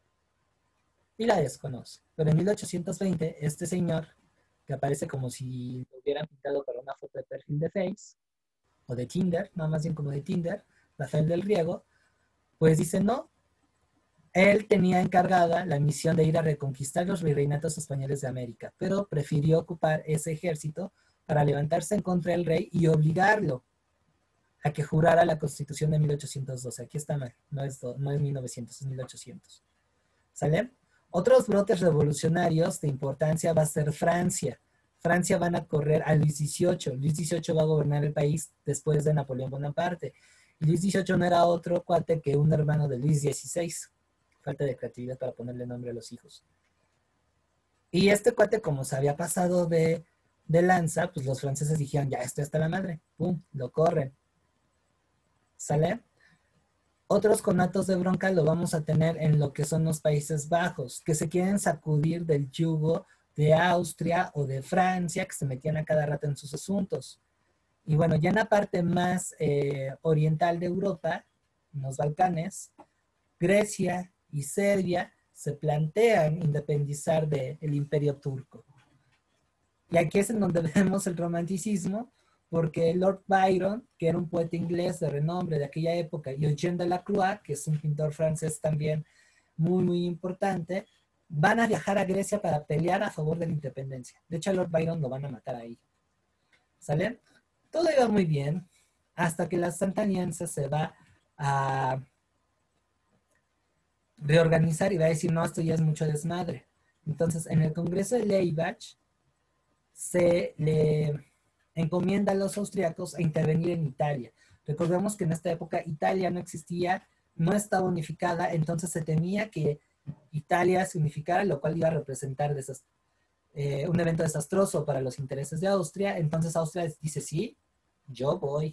Y la desconoce. Pero en mil ochocientos veinte, este señor, que aparece como si lo hubieran pintado para una foto de perfil de Face, o de Tinder, no, más bien como de Tinder, Rafael del Riego, pues dice, no, él tenía encargada la misión de ir a reconquistar los virreinatos españoles de América, pero prefirió ocupar ese ejército para levantarse en contra del rey y obligarlo a que jurara la Constitución de mil ochocientos doce. Aquí está mal, no es, do, no es mil novecientos, es mil ochocientos. ¿Sale? Otros brotes revolucionarios de importancia va a ser Francia. Francia van a correr a Luis dieciocho. Luis dieciocho va a gobernar el país después de Napoleón Bonaparte. Y Luis dieciocho no era otro cuate que un hermano de Luis dieciséis. Falta de creatividad para ponerle nombre a los hijos. Y este cuate, como se había pasado de, de lanza, pues los franceses dijeron, ya, esto está la madre. Pum, lo corren. ¿Sale? Otros conatos de bronca lo vamos a tener en lo que son los Países Bajos, que se quieren sacudir del yugo de Austria o de Francia, que se metían a cada rato en sus asuntos. Y bueno, ya en la parte más eh, oriental de Europa, en los Balcanes, Grecia y Serbia se plantean independizar del Imperio Turco. Y aquí es en donde vemos el romanticismo, porque Lord Byron, que era un poeta inglés de renombre de aquella época, y Eugène Delacroix, que es un pintor francés también muy, muy importante, van a viajar a Grecia para pelear a favor de la independencia. De hecho, a Lord Byron lo van a matar ahí. ¿Sale? Todo iba muy bien, hasta que la Santa Alianza se va a reorganizar y va a decir, no, esto ya es mucho desmadre. Entonces, en el Congreso de Leibach, se le encomienda a los austriacos a intervenir en Italia. Recordemos que en esta época Italia no existía, no estaba unificada, entonces se temía que Italia se unificara, lo cual iba a representar desast eh, un evento desastroso para los intereses de Austria. Entonces Austria dice, sí, yo voy.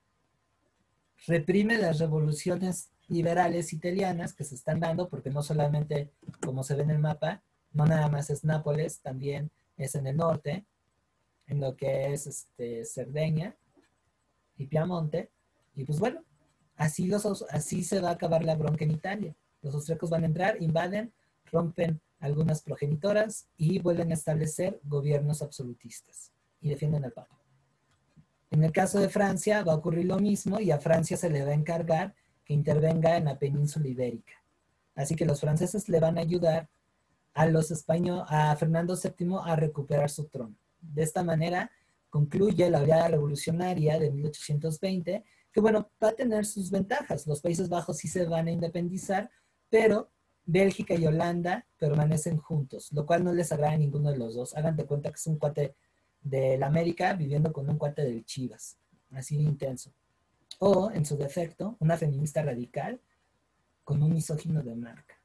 Reprime las revoluciones liberales italianas que se están dando, porque no solamente, como se ve en el mapa, no nada más es Nápoles, también es en el norte, en lo que es este, Cerdeña y Piamonte. Y pues bueno, así, los, así se va a acabar la bronca en Italia. Los austríacos van a entrar, invaden, rompen algunas progenitoras y vuelven a establecer gobiernos absolutistas y defienden al Papa. En el caso de Francia va a ocurrir lo mismo y a Francia se le va a encargar que intervenga en la península ibérica. Así que los franceses le van a ayudar a los españoles, a Fernando séptimo a recuperar su trono. De esta manera concluye la oleada revolucionaria de mil ochocientos veinte, que bueno, va a tener sus ventajas. Los Países Bajos sí se van a independizar, pero Bélgica y Holanda permanecen juntos, lo cual no les agrada a ninguno de los dos. Hagan de cuenta que es un cuate del América viviendo con un cuate del Chivas, así de intenso. O, en su defecto, una feminista radical con un misógino de marca.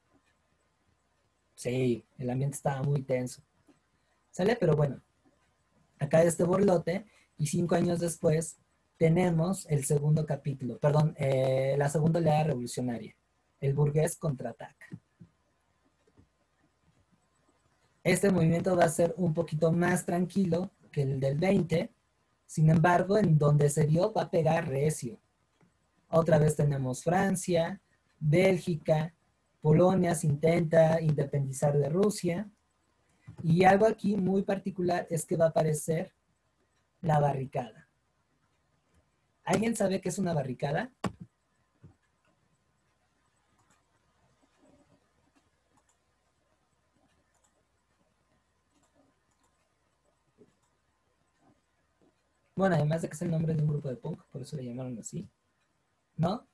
Sí, el ambiente estaba muy tenso. ¿Sale? Pero bueno, acá este borlote y cinco años después tenemos el segundo capítulo, perdón, eh, la segunda oleada revolucionaria. El burgués contraataca. Este movimiento va a ser un poquito más tranquilo que el del veinte, sin embargo, en donde se dio va a pegar recio. Otra vez tenemos Francia, Bélgica, Polonia se intenta independizar de Rusia, y algo aquí muy particular es que va a aparecer la barricada. ¿Alguien sabe qué es una barricada? Bueno, además de que es el nombre de un grupo de punk, por eso le llamaron así. ¿No?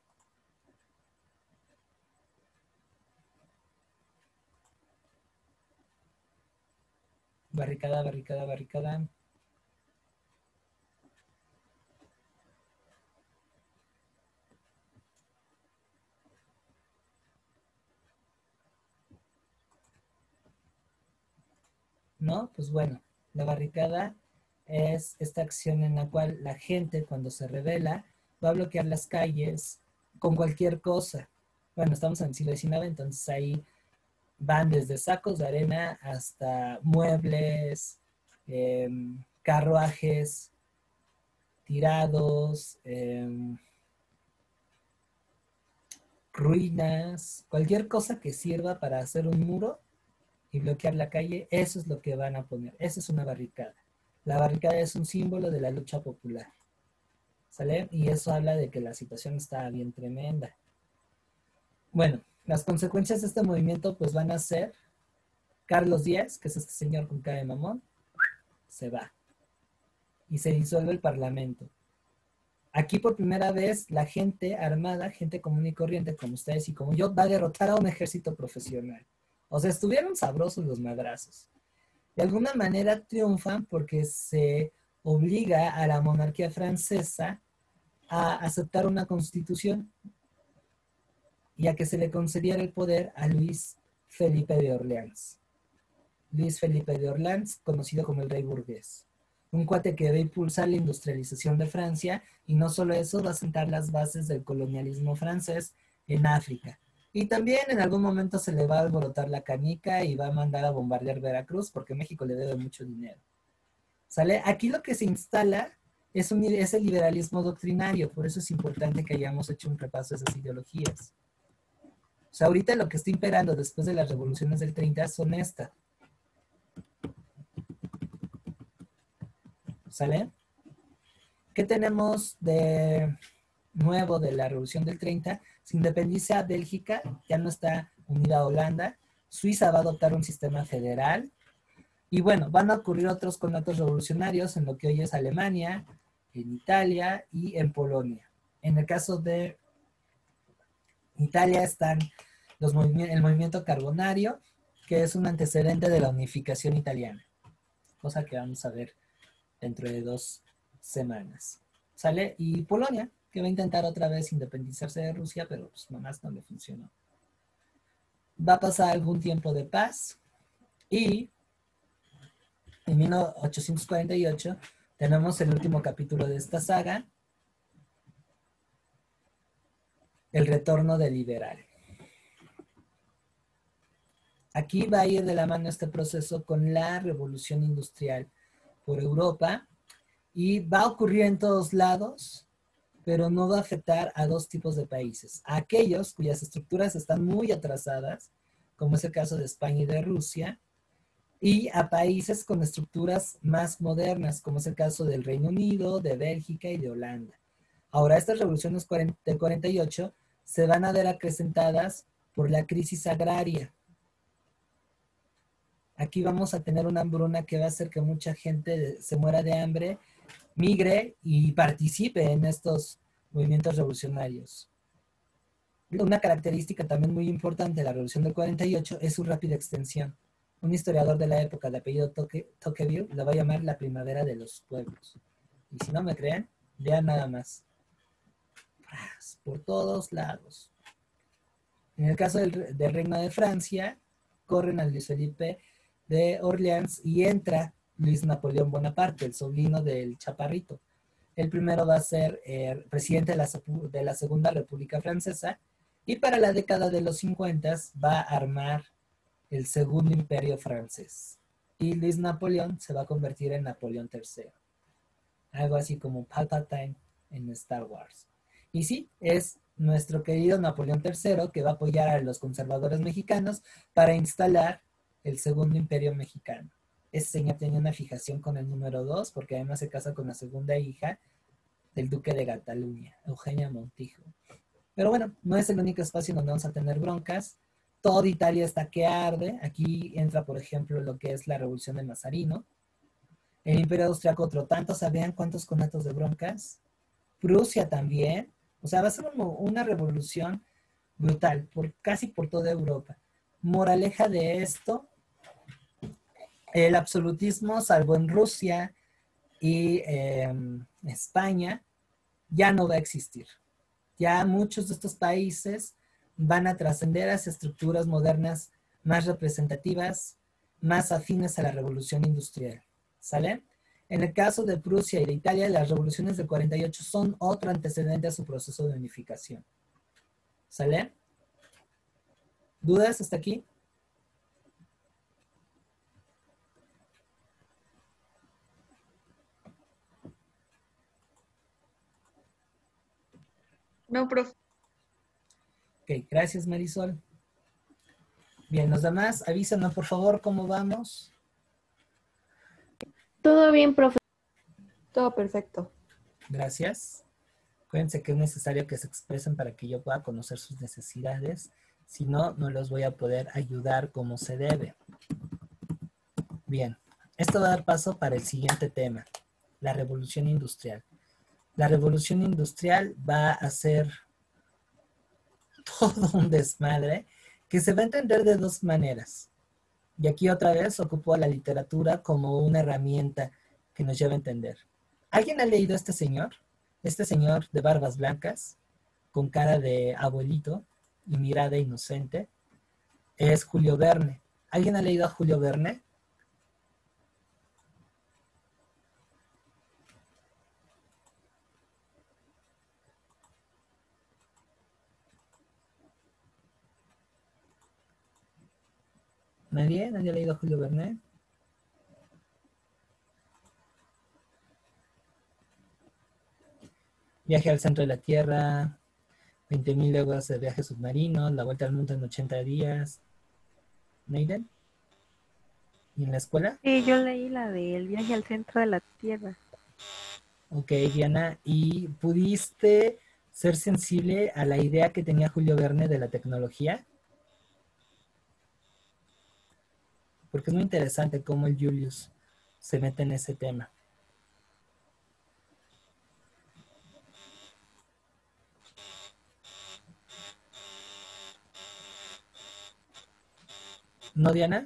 Barricada, barricada, barricada. ¿No? Pues bueno, la barricada es esta acción en la cual la gente, cuando se rebela, va a bloquear las calles con cualquier cosa. Bueno, estamos en el siglo diecinueve, entonces ahí van desde sacos de arena hasta muebles, eh, carruajes tirados, eh, ruinas, cualquier cosa que sirva para hacer un muro y bloquear la calle, eso es lo que van a poner. Eso es una barricada. La barricada es un símbolo de la lucha popular. ¿Sale? Y eso habla de que la situación está bien tremenda. Bueno, las consecuencias de este movimiento pues van a ser Carlos Díaz, que es este señor con cara de mamón, se va. Y se disuelve el parlamento. Aquí por primera vez la gente armada, gente común y corriente como ustedes y como yo, va a derrotar a un ejército profesional. O sea, estuvieron sabrosos los madrazos. De alguna manera triunfan porque se obliga a la monarquía francesa a aceptar una constitución y a que se le concediera el poder a Luis Felipe de Orleans. Luis Felipe de Orleans, conocido como el rey burgués. Un cuate que va a impulsar la industrialización de Francia y no solo eso, va a sentar las bases del colonialismo francés en África. Y también en algún momento se le va a alborotar la canica y va a mandar a bombardear Veracruz porque México le debe mucho dinero. ¿Sale? Aquí lo que se instala es, un, es el liberalismo doctrinario, por eso es importante que hayamos hecho un repaso de esas ideologías. O sea, ahorita lo que está imperando después de las revoluciones del treinta son estas. ¿Sale? ¿Qué tenemos de nuevo de la revolución del treinta? Se independiza Bélgica, ya no está unida a Holanda. Suiza va a adoptar un sistema federal. Y bueno, van a ocurrir otros conatos revolucionarios en lo que hoy es Alemania, en Italia y en Polonia. En el caso de Italia están los movimi- el movimiento carbonario, que es un antecedente de la unificación italiana. Cosa que vamos a ver dentro de dos semanas. ¿Sale? Y Polonia, que va a intentar otra vez independizarse de Rusia, pero pues nomás no le funcionó. Va a pasar algún tiempo de paz y en mil ochocientos cuarenta y ocho tenemos el último capítulo de esta saga, el retorno del liberal. Aquí va a ir de la mano este proceso con la revolución industrial por Europa y va a ocurrir en todos lados, pero no va a afectar a dos tipos de países. A aquellos cuyas estructuras están muy atrasadas, como es el caso de España y de Rusia, y a países con estructuras más modernas, como es el caso del Reino Unido, de Bélgica y de Holanda. Ahora, estas revoluciones del cuarenta y ocho se van a ver acrecentadas por la crisis agraria. Aquí vamos a tener una hambruna que va a hacer que mucha gente se muera de hambre, migre y participe en estos movimientos revolucionarios. Una característica también muy importante de la revolución del cuarenta y ocho es su rápida extensión. Un historiador de la época de apellido Tocqueville la va a llamar la primavera de los pueblos. Y si no me creen, vean nada más. Por todos lados. En el caso del, del Reino de Francia, corren a Luis Felipe de Orleans y entra Luis Napoleón Bonaparte, el sobrino del Chaparrito. El primero va a ser eh, presidente de la, de la Segunda República Francesa y para la década de los cincuenta va a armar el Segundo Imperio Francés. Y Luis Napoleón se va a convertir en Napoleón tercero. Algo así como Palpatine en Star Wars. Y sí, es nuestro querido Napoleón tercero que va a apoyar a los conservadores mexicanos para instalar el Segundo Imperio Mexicano. Ese señor tenía una fijación con el número dos porque además se casa con la segunda hija del duque de Cataluña, Eugenia Montijo. Pero bueno, no es el único espacio donde vamos a tener broncas. Toda Italia está que arde. Aquí entra, por ejemplo, lo que es la Revolución de Mazarino. El Imperio Austriaco otro tanto. ¿Sabían cuántos conatos de broncas? Prusia también. O sea, va a ser una revolución brutal, por, casi por toda Europa. Moraleja de esto, el absolutismo, salvo en Rusia y eh, España, ya no va a existir. Ya muchos de estos países van a trascender a estructuras modernas más representativas, más afines a la revolución industrial. ¿Sale? En el caso de Prusia y de Italia, las revoluciones del cuarenta y ocho son otro antecedente a su proceso de unificación. ¿Sale? ¿Dudas hasta aquí? No, profe. Ok, gracias Marisol. Bien, los demás, avísanos por favor cómo vamos. Todo bien, profe. Todo perfecto. Gracias. Acuérdense que es necesario que se expresen para que yo pueda conocer sus necesidades. Si no, no los voy a poder ayudar como se debe. Bien, esto va a dar paso para el siguiente tema, la revolución industrial. La revolución industrial va a ser todo un desmadre que se va a entender de dos maneras. Y aquí otra vez ocupo a la literatura como una herramienta que nos lleva a entender. ¿Alguien ha leído a este señor? Este señor de barbas blancas, con cara de abuelito y mirada inocente, es Julio Verne. ¿Alguien ha leído a Julio Verne? ¿Nadie? ¿Nadie ha leído a Julio Verne? Viaje al centro de la Tierra, veinte mil leguas de viaje submarino, la vuelta al mundo en ochenta días. ¿Neiden? ¿Y en la escuela? Sí, yo leí la del viaje al centro de la Tierra. Ok, Diana, ¿y pudiste ser sensible a la idea que tenía Julio Verne de la tecnología? Porque es muy interesante cómo el Julius se mete en ese tema. ¿No, Diana?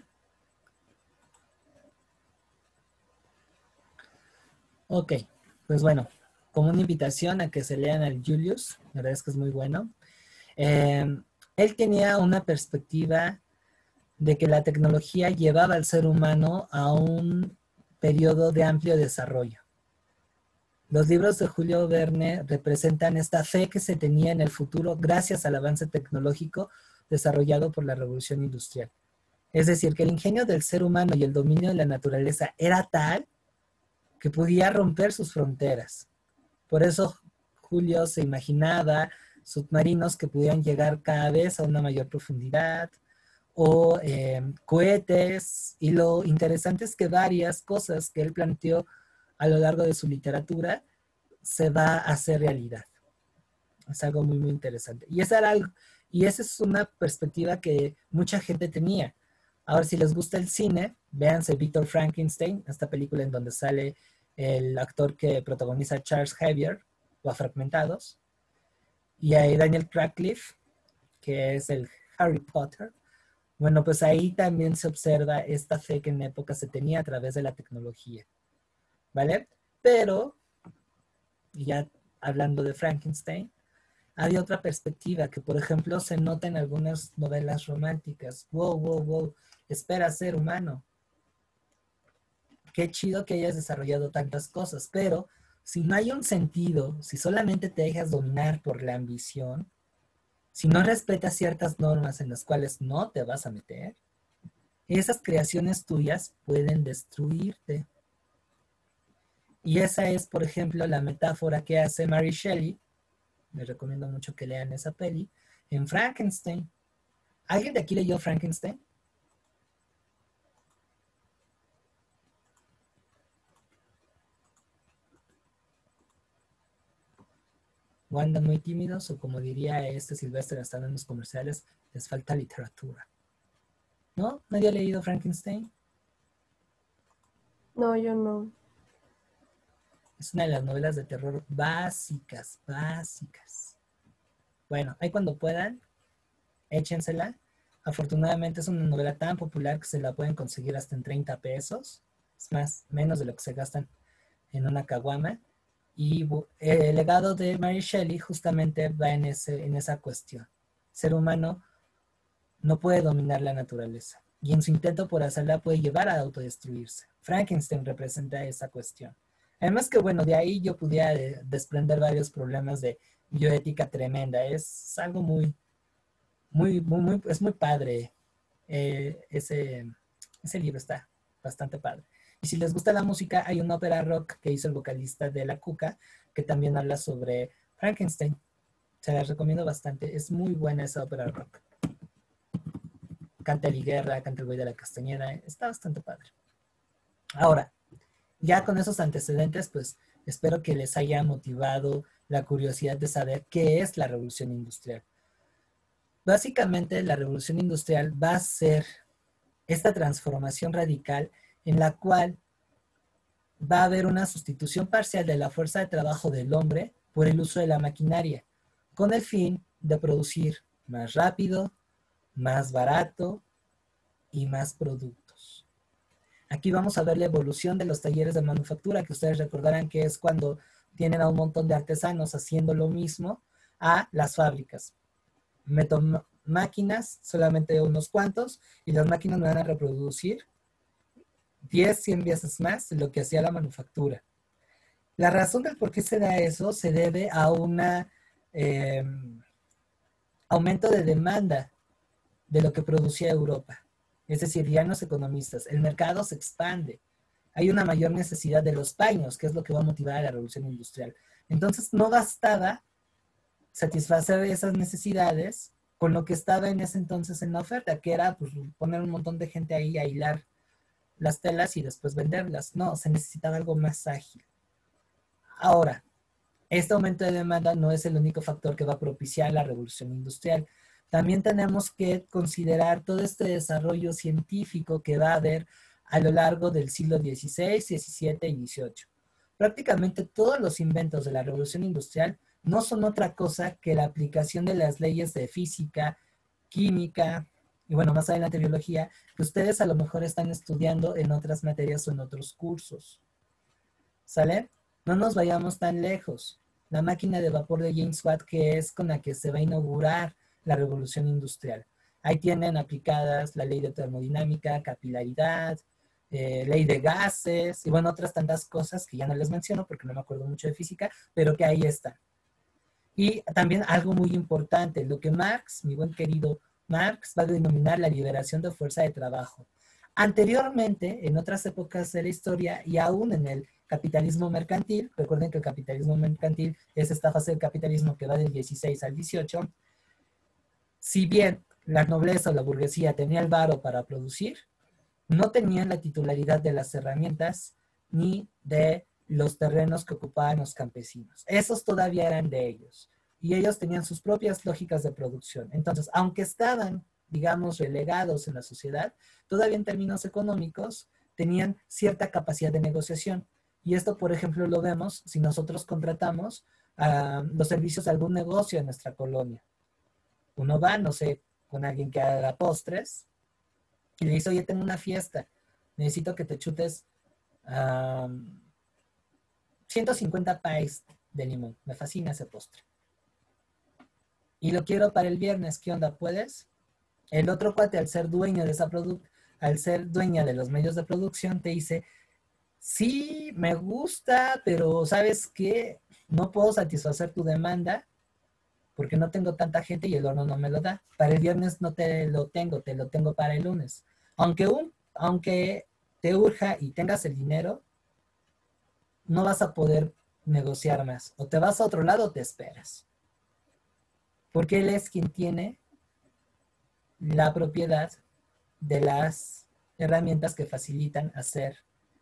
Ok, pues bueno, como una invitación a que se lean al Julius, la verdad es que es muy bueno. Eh, él tenía una perspectiva de que la tecnología llevaba al ser humano a un periodo de amplio desarrollo. Los libros de Julio Verne representan esta fe que se tenía en el futuro gracias al avance tecnológico desarrollado por la Revolución Industrial. Es decir, que el ingenio del ser humano y el dominio de la naturaleza era tal que podía romper sus fronteras. Por eso Julio se imaginaba submarinos que pudieran llegar cada vez a una mayor profundidad, o eh, cohetes, y lo interesante es que varias cosas que él planteó a lo largo de su literatura se va a hacer realidad. Es algo muy, muy interesante. Y esa, era algo, y esa es una perspectiva que mucha gente tenía. Ahora, si les gusta el cine, véanse Victor Frankenstein, esta película en donde sale el actor que protagoniza Charles Xavier, o a Fragmentados, y hay Daniel Radcliffe, que es el Harry Potter. Bueno, pues ahí también se observa esta fe que en época se tenía a través de la tecnología, ¿vale? Pero, ya hablando de Frankenstein, había otra perspectiva que, por ejemplo, se nota en algunas novelas románticas. Wow, wow, wow, espera, ser humano. Qué chido que hayas desarrollado tantas cosas, pero si no hay un sentido, si solamente te dejas dominar por la ambición, si no respetas ciertas normas en las cuales no te vas a meter, esas creaciones tuyas pueden destruirte. Y esa es, por ejemplo, la metáfora que hace Mary Shelley, les recomiendo mucho que lean esa peli, en Frankenstein. ¿Alguien de aquí leyó Frankenstein? ¿O andan muy tímidos? O como diría este Silvestre estando en los comerciales, les falta literatura. ¿No? ¿Nadie ha leído Frankenstein? No, yo no. Es una de las novelas de terror básicas, básicas. Bueno, ahí cuando puedan, échensela. Afortunadamente es una novela tan popular que se la pueden conseguir hasta en treinta pesos. Es más, menos de lo que se gastan en una caguama. Y el legado de Mary Shelley justamente va en, ese, en esa cuestión. El ser humano no puede dominar la naturaleza. Y en su intento por hacerla puede llevar a autodestruirse. Frankenstein representa esa cuestión. Además que, bueno, de ahí yo pudiera desprender varios problemas de bioética tremenda. Es algo muy, muy, muy, muy es muy padre. Eh, ese, ese libro está bastante padre. Y si les gusta la música, hay una ópera rock que hizo el vocalista de La Cuca, que también habla sobre Frankenstein. Se las recomiendo bastante. Es muy buena esa ópera rock. Canta Eli Guerra, canta el Güey de la Castañeda. Está bastante padre. Ahora, ya con esos antecedentes, pues espero que les haya motivado la curiosidad de saber qué es la revolución industrial. Básicamente, la revolución industrial va a ser esta transformación radical en la cual va a haber una sustitución parcial de la fuerza de trabajo del hombre por el uso de la maquinaria, con el fin de producir más rápido, más barato y más productos. Aquí vamos a ver la evolución de los talleres de manufactura, que ustedes recordarán que es cuando tienen a un montón de artesanos haciendo lo mismo, a las fábricas. Meto máquinas, solamente unos cuantos, y las máquinas me van a reproducir diez, cien veces más de lo que hacía la manufactura. La razón del por qué se da eso se debe a un eh, aumento de demanda de lo que producía Europa. Es decir, ya los economistas, el mercado se expande. Hay una mayor necesidad de los paños, que es lo que va a motivar a la revolución industrial. Entonces, no bastaba satisfacer esas necesidades con lo que estaba en ese entonces en la oferta, que era pues, poner un montón de gente ahí a hilar las telas y después venderlas. No, se necesitaba algo más ágil. Ahora, este aumento de demanda no es el único factor que va a propiciar la revolución industrial. También tenemos que considerar todo este desarrollo científico que va a haber a lo largo del siglo dieciséis, diecisiete y dieciocho. Prácticamente todos los inventos de la revolución industrial no son otra cosa que la aplicación de las leyes de física, química, y bueno, más adelante biología, que ustedes a lo mejor están estudiando en otras materias o en otros cursos. ¿Sale? No nos vayamos tan lejos. La máquina de vapor de James Watt, que es con la que se va a inaugurar la revolución industrial. Ahí tienen aplicadas la ley de termodinámica, capilaridad, eh, ley de gases, y bueno, otras tantas cosas que ya no les menciono porque no me acuerdo mucho de física, pero que ahí están. Y también algo muy importante, lo que Marx, mi buen querido Marx, va a denominar la liberación de fuerza de trabajo. Anteriormente, en otras épocas de la historia y aún en el capitalismo mercantil, recuerden que el capitalismo mercantil es esta fase del capitalismo que va del dieciséis al dieciocho, si bien la nobleza o la burguesía tenía el varo para producir, no tenían la titularidad de las herramientas ni de los terrenos que ocupaban los campesinos. Esos todavía eran de ellos. Y ellos tenían sus propias lógicas de producción. Entonces, aunque estaban, digamos, relegados en la sociedad, todavía en términos económicos tenían cierta capacidad de negociación. Y esto, por ejemplo, lo vemos si nosotros contratamos uh, los servicios de algún negocio en nuestra colonia. Uno va, no sé, con alguien que haga postres y le dice, oye, tengo una fiesta, necesito que te chutes um, ciento cincuenta pies de limón. Me fascina ese postre. Y lo quiero para el viernes. ¿Qué onda? ¿Puedes? El otro cuate, al ser dueño de esa producción, al ser dueña de los medios de producción, te dice, sí, me gusta, pero ¿sabes qué? No puedo satisfacer tu demanda porque no tengo tanta gente y el horno no me lo da. Para el viernes no te lo tengo, te lo tengo para el lunes. Aunque, un, aunque te urja y tengas el dinero, no vas a poder negociar más. O te vas a otro lado o te esperas. Porque él es quien tiene la propiedad de las herramientas que facilitan hacer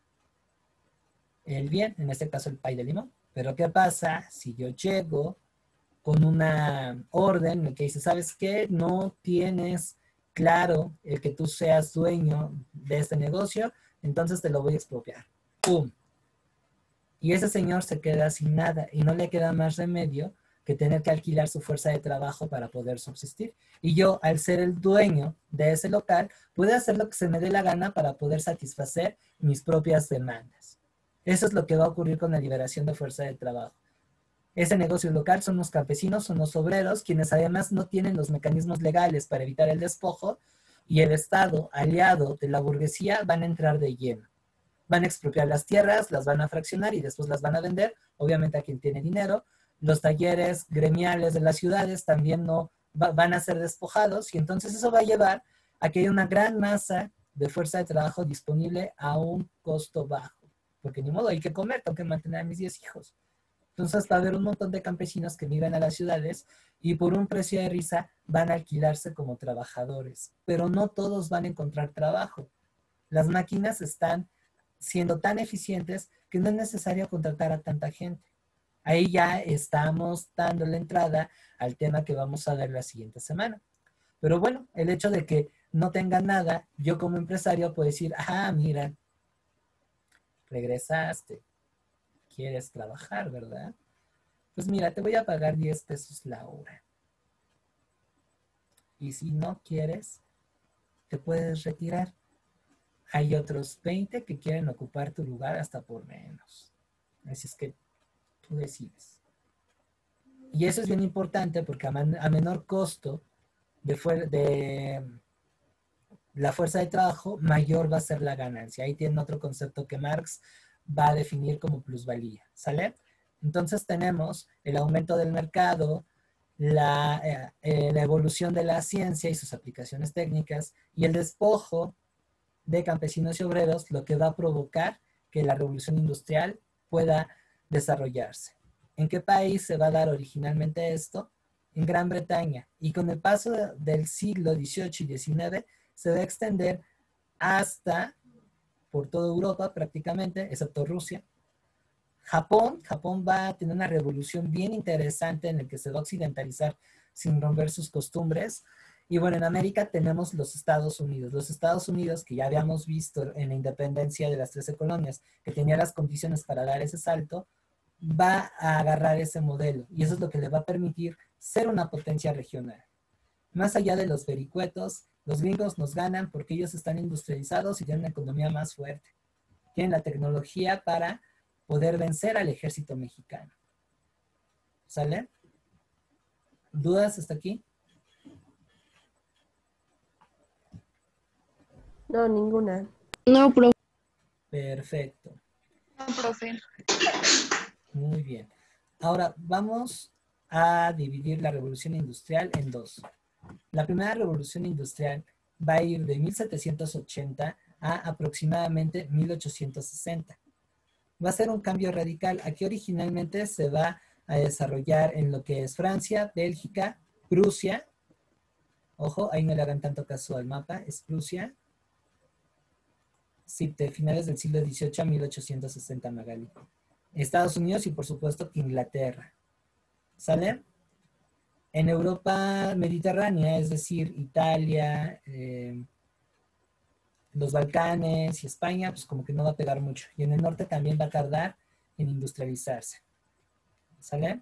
el bien, en este caso el pay de limón. Pero ¿qué pasa si yo llego con una orden que dice, ¿sabes qué? No tienes claro el que tú seas dueño de este negocio, entonces te lo voy a expropiar. ¡Pum! Y ese señor se queda sin nada y no le queda más remedio que tener que alquilar su fuerza de trabajo para poder subsistir. Y yo, al ser el dueño de ese local, puedo hacer lo que se me dé la gana para poder satisfacer mis propias demandas. Eso es lo que va a ocurrir con la liberación de fuerza de trabajo. Ese negocio local son los campesinos, son los obreros, quienes además no tienen los mecanismos legales para evitar el despojo, y el Estado, aliado de la burguesía, van a entrar de lleno. Van a expropiar las tierras, las van a fraccionar y después las van a vender, obviamente a quien tiene dinero. Los talleres gremiales de las ciudades también no va, van a ser despojados y entonces eso va a llevar a que haya una gran masa de fuerza de trabajo disponible a un costo bajo. Porque ni modo, hay que comer, tengo que mantener a mis diez hijos. Entonces va a haber un montón de campesinos que migran a las ciudades y por un precio de risa van a alquilarse como trabajadores. Pero no todos van a encontrar trabajo. Las máquinas están siendo tan eficientes que no es necesario contratar a tanta gente. Ahí ya estamos dando la entrada al tema que vamos a ver la siguiente semana. Pero bueno, el hecho de que no tenga nada, yo como empresario puedo decir, ah, mira, regresaste, quieres trabajar, ¿verdad? Pues mira, te voy a pagar diez pesos la hora. Y si no quieres, te puedes retirar. Hay otros veinte que quieren ocupar tu lugar hasta por menos. Así es que tú decides. Y eso es bien importante porque a, man, a menor costo de, de la fuerza de trabajo, mayor va a ser la ganancia. Ahí tienen otro concepto que Marx va a definir como plusvalía. ¿Sale? Entonces tenemos el aumento del mercado, la, eh, eh, la evolución de la ciencia y sus aplicaciones técnicas y el despojo de campesinos y obreros, lo que va a provocar que la revolución industrial pueda desarrollarse. ¿En qué país se va a dar originalmente esto? En Gran Bretaña. Y con el paso del siglo dieciocho y diecinueve se va a extender hasta por toda Europa prácticamente, excepto Rusia. Japón, Japón va a tener una revolución bien interesante en la que se va a occidentalizar sin romper sus costumbres. Y bueno, en América tenemos los Estados Unidos. Los Estados Unidos, que ya habíamos visto en la independencia de las trece colonias, que tenía las condiciones para dar ese salto, va a agarrar ese modelo. Y eso es lo que le va a permitir ser una potencia regional. Más allá de los vericuetos, los gringos nos ganan porque ellos están industrializados y tienen una economía más fuerte. Tienen la tecnología para poder vencer al ejército mexicano. ¿Sale? ¿Dudas hasta aquí? No, ninguna. No, profe. Perfecto. No, profe. Muy bien. Ahora vamos a dividir la revolución industrial en dos. La primera revolución industrial va a ir de mil setecientos ochenta a aproximadamente mil ochocientos sesenta. Va a ser un cambio radical. Aquí originalmente se va a desarrollar en lo que es Francia, Bélgica, Prusia Ojo, ahí no le hagan tanto caso al mapa, es Prusia. Sí, de finales del siglo dieciocho a mil ochocientos sesenta, Magali. Estados Unidos y por supuesto Inglaterra. ¿Sale? En Europa mediterránea, es decir, Italia, eh, los Balcanes y España, pues como que no va a pegar mucho. Y en el norte también va a tardar en industrializarse. ¿Sale?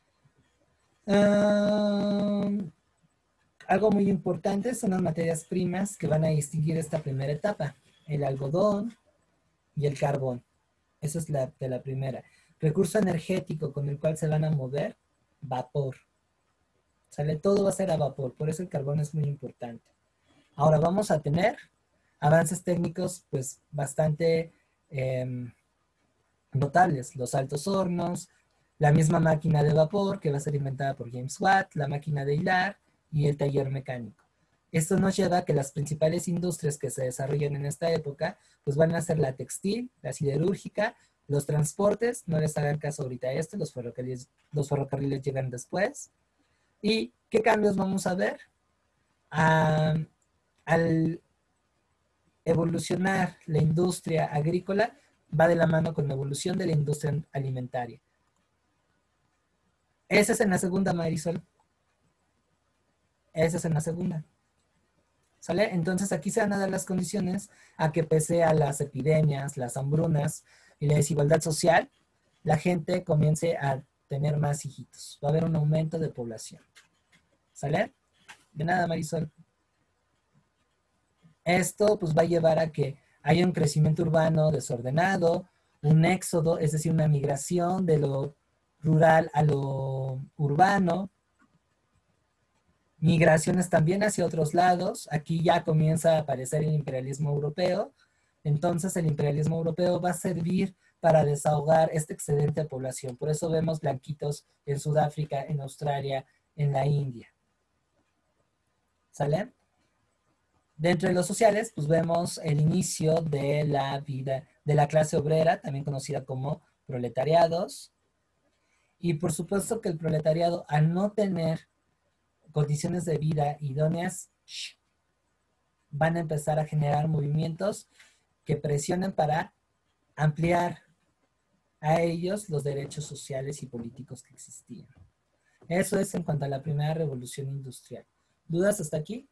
Um, algo muy importante son las materias primas que van a distinguir esta primera etapa. El algodón y el carbón. Esa es la de la primera. Recurso energético con el cual se van a mover, vapor. ¿Sale? Todo va a ser a vapor, por eso el carbón es muy importante. Ahora vamos a tener avances técnicos pues bastante eh, notables. Los altos hornos, la misma máquina de vapor que va a ser inventada por James Watt, la máquina de hilar y el taller mecánico. Esto nos lleva a que las principales industrias que se desarrollan en esta época pues van a ser la textil, la siderúrgica, los transportes, no les hagan caso ahorita a esto, los ferrocarriles, los ferrocarriles llegan después. ¿Y qué cambios vamos a ver? Ah, al evolucionar la industria agrícola, va de la mano con la evolución de la industria alimentaria. Esa es en la segunda, Marisol. Esa es en la segunda. ¿Sale? Entonces aquí se van a dar las condiciones a que pese a las epidemias, las hambrunas y la desigualdad social, la gente comience a tener más hijitos. Va a haber un aumento de población. ¿Sale? De nada, Marisol. Esto pues va a llevar a que haya un crecimiento urbano desordenado, un éxodo, es decir, una migración de lo rural a lo urbano, migraciones también hacia otros lados. Aquí ya comienza a aparecer el imperialismo europeo. Entonces el imperialismo europeo va a servir para desahogar este excedente de población. Por eso vemos blanquitos en Sudáfrica, en Australia, en la India. ¿Sale? Dentro de los sociales, pues vemos el inicio de la vida de la clase obrera, también conocida como proletariados. Y por supuesto que el proletariado, al no tener condiciones de vida idóneas, van a empezar a generar movimientos que presionen para ampliar a ellos los derechos sociales y políticos que existían. Eso es en cuanto a la primera revolución industrial. ¿Dudas hasta aquí?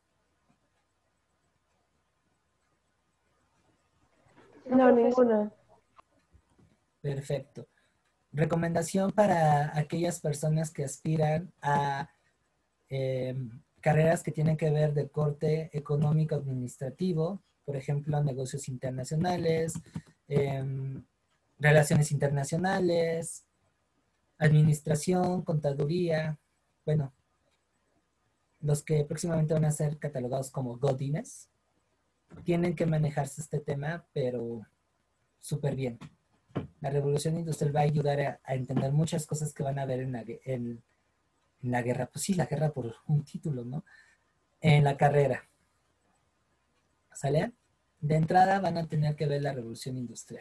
No, ninguna. Perfecto. Recomendación para aquellas personas que aspiran a eh, carreras que tienen que ver de corte económico administrativo, por ejemplo, negocios internacionales, eh, relaciones internacionales, administración, contaduría, bueno, los que próximamente van a ser catalogados como godines, tienen que manejarse este tema, pero súper bien. La revolución industrial va a ayudar a, a entender muchas cosas que van a ver en la, en, en la guerra. Pues sí, la guerra por un título, ¿no? En la carrera. ¿Sale? De entrada van a tener que ver la revolución industrial.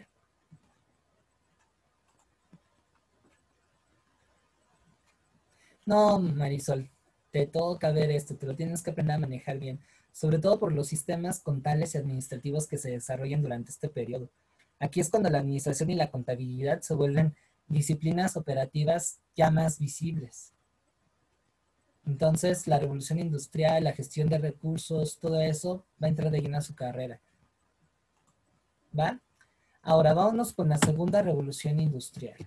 No, Marisol, te toca ver esto, te lo tienes que aprender a manejar bien, sobre todo por los sistemas contables y administrativos que se desarrollan durante este periodo. Aquí es cuando la administración y la contabilidad se vuelven disciplinas operativas ya más visibles. Entonces, la revolución industrial, la gestión de recursos, todo eso va a entrar de lleno a su carrera. ¿Va? Ahora, vámonos con la segunda revolución industrial.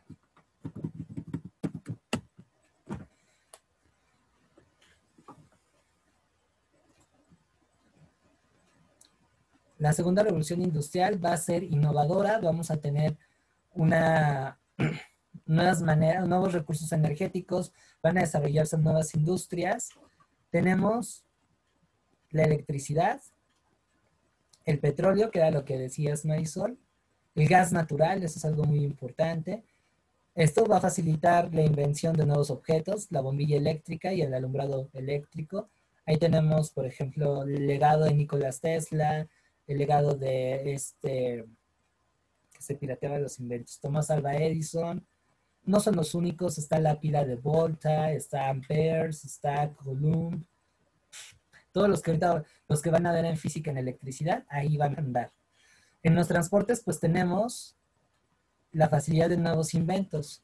La segunda revolución industrial va a ser innovadora. Vamos a tener una, nuevas maneras, nuevos recursos energéticos, van a desarrollarse nuevas industrias. Tenemos la electricidad, el petróleo, que era lo que decías, Marisol, el gas natural, eso es algo muy importante. Esto va a facilitar la invención de nuevos objetos, la bombilla eléctrica y el alumbrado eléctrico. Ahí tenemos, por ejemplo, el legado de Nikola Tesla, el legado de este, que se pirateaba los inventos, Thomas Alva Edison. No son los únicos, está la pila de Volta, está Amperes, está Coulomb. Todos los que ahorita, los que van a ver en física, en electricidad, ahí van a andar. En los transportes, pues tenemos la facilidad de nuevos inventos.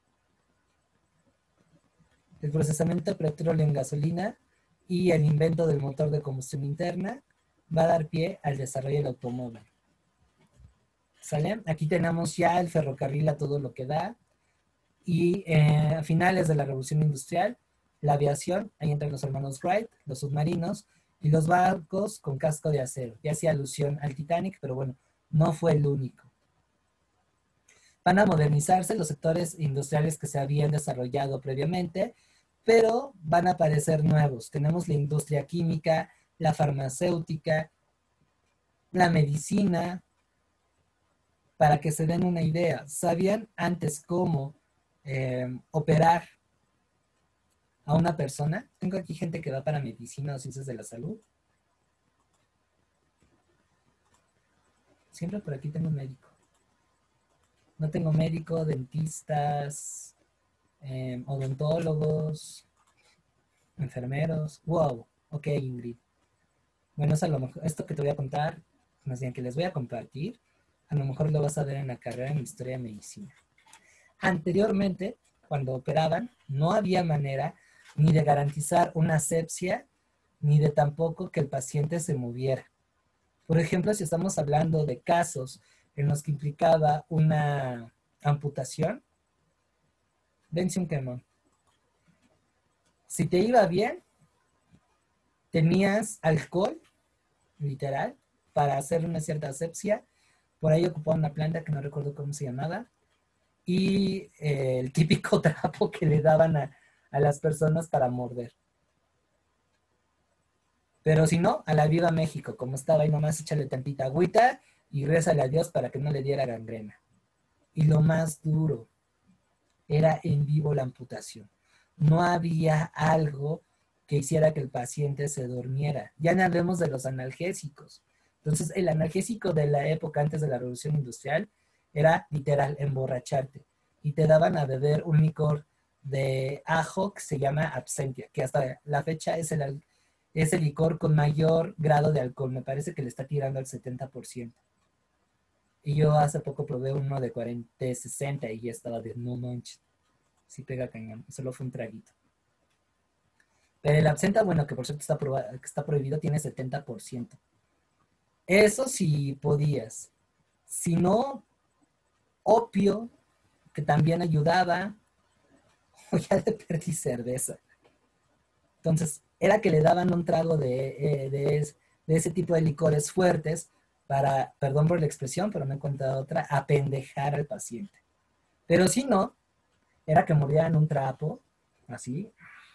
El procesamiento de petróleo en gasolina y el invento del motor de combustión interna va a dar pie al desarrollo del automóvil. ¿Sale? Aquí tenemos ya el ferrocarril a todo lo que da. Y eh, a finales de la Revolución Industrial, la aviación, ahí entran los hermanos Wright, los submarinos y los barcos con casco de acero. Ya hacía alusión al Titanic, pero bueno, no fue el único. Van a modernizarse los sectores industriales que se habían desarrollado previamente, pero van a aparecer nuevos. Tenemos la industria química, la farmacéutica, la medicina. Para que se den una idea, ¿sabían antes cómo eh, operar a una persona? Tengo aquí gente que va para medicina o ciencias de la salud. Siempre por aquí tengo un médico. No tengo médico, dentistas, eh, odontólogos, enfermeros. Wow, ok, Ingrid. Bueno, es a lo mejor, esto que te voy a contar, más bien que les voy a compartir, a lo mejor lo vas a ver en la carrera en Historia de Medicina. Anteriormente, cuando operaban, no había manera ni de garantizar una asepsia, ni de tampoco que el paciente se moviera. Por ejemplo, si estamos hablando de casos en los que implicaba una amputación, dense un quemón. Si te iba bien, tenías alcohol, literal, para hacer una cierta asepsia. Por ahí ocupaba una planta que no recuerdo cómo se llamaba. Y eh, el típico trapo que le daban a, a las personas para morder. Pero si no, a la Viva México, como estaba ahí, nomás échale tantita agüita y rézale a Dios para que no le diera gangrena. Y lo más duro, era en vivo la amputación. No había algo que hiciera que el paciente se durmiera. Ya no hablemos de los analgésicos. Entonces, el analgésico de la época antes de la Revolución Industrial era literal emborracharte. Y te daban a beber un licor de ajo que se llama Absentia, que hasta la fecha es el, es el licor con mayor grado de alcohol. Me parece que le está tirando al setenta por ciento. Y yo hace poco probé uno de cuarenta, sesenta y ya estaba de no manches. Sí pega cañón. Solo fue un traguito. Pero el absenta, bueno, que por cierto está, probado, que está prohibido, tiene setenta por ciento. Eso sí podías. Si no, opio, que también ayudaba, o ya le perdí cerveza. Entonces, era que le daban un trago de, de, de ese tipo de licores fuertes para, perdón por la expresión, pero me he encontrado otra, apendejar al paciente. Pero si no, era que mordieran un trapo, así,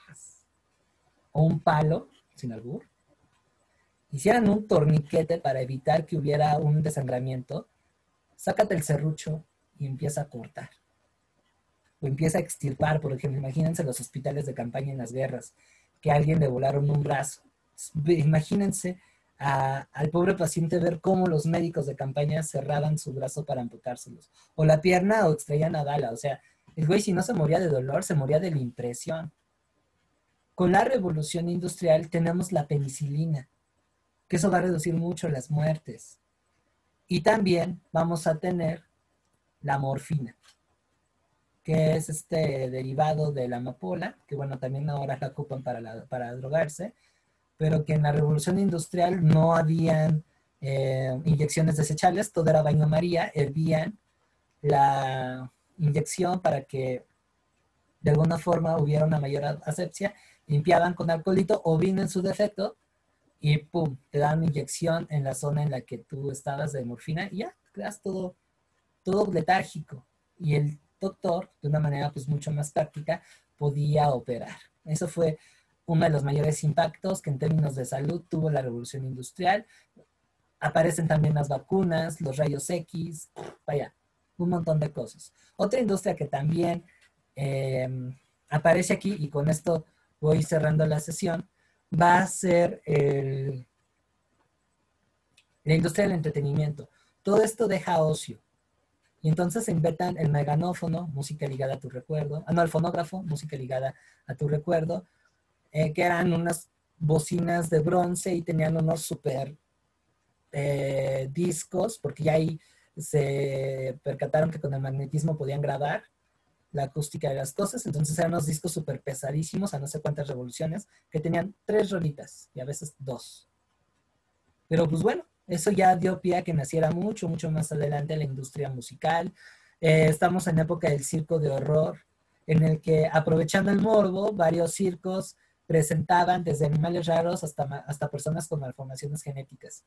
o un palo, sin albur, hicieran un torniquete para evitar que hubiera un desangramiento, sácate el serrucho y empieza a cortar. O empieza a extirpar, por ejemplo, imagínense los hospitales de campaña en las guerras, que a alguien le volaron un brazo. Imagínense a, al pobre paciente ver cómo los médicos de campaña cerraban su brazo para amputárselos. O la pierna o extraían a bala. O sea, el güey si no se moría de dolor, se moría de la impresión. Con la revolución industrial tenemos la penicilina, que eso va a reducir mucho las muertes. Y también vamos a tener la morfina, que es este derivado de la amapola, que bueno, también ahora la ocupan para, la, para drogarse, pero que en la revolución industrial no habían eh, inyecciones desechables, todo era baño María, hervían la inyección para que de alguna forma hubiera una mayor asepsia, limpiaban con alcoholito o vino en su defecto, y pum, te dan inyección en la zona en la que tú estabas de morfina y ya, quedas todo, todo letárgico. Y el doctor, de una manera pues mucho más práctica, podía operar. Eso fue uno de los mayores impactos que en términos de salud tuvo la revolución industrial. Aparecen también las vacunas, los rayos X, vaya, un montón de cosas. Otra industria que también eh, aparece aquí, y con esto voy cerrando la sesión, va a ser el, la industria del entretenimiento. Todo esto deja ocio. Y entonces se inventan el meganófono, música ligada a tu recuerdo. Ah, no, el fonógrafo, música ligada a tu recuerdo. Eh, que eran unas bocinas de bronce y tenían unos super eh, discos, porque ya ahí se percataron que con el magnetismo podían grabar la acústica de las cosas, entonces eran unos discos súper pesadísimos a no sé cuántas revoluciones, que tenían tres rolitas y a veces dos. Pero pues bueno, eso ya dio pie a que naciera mucho, mucho más adelante la industria musical. Eh, estamos en época del circo de horror, en el que aprovechando el morbo, varios circos presentaban desde animales raros hasta, hasta personas con malformaciones genéticas.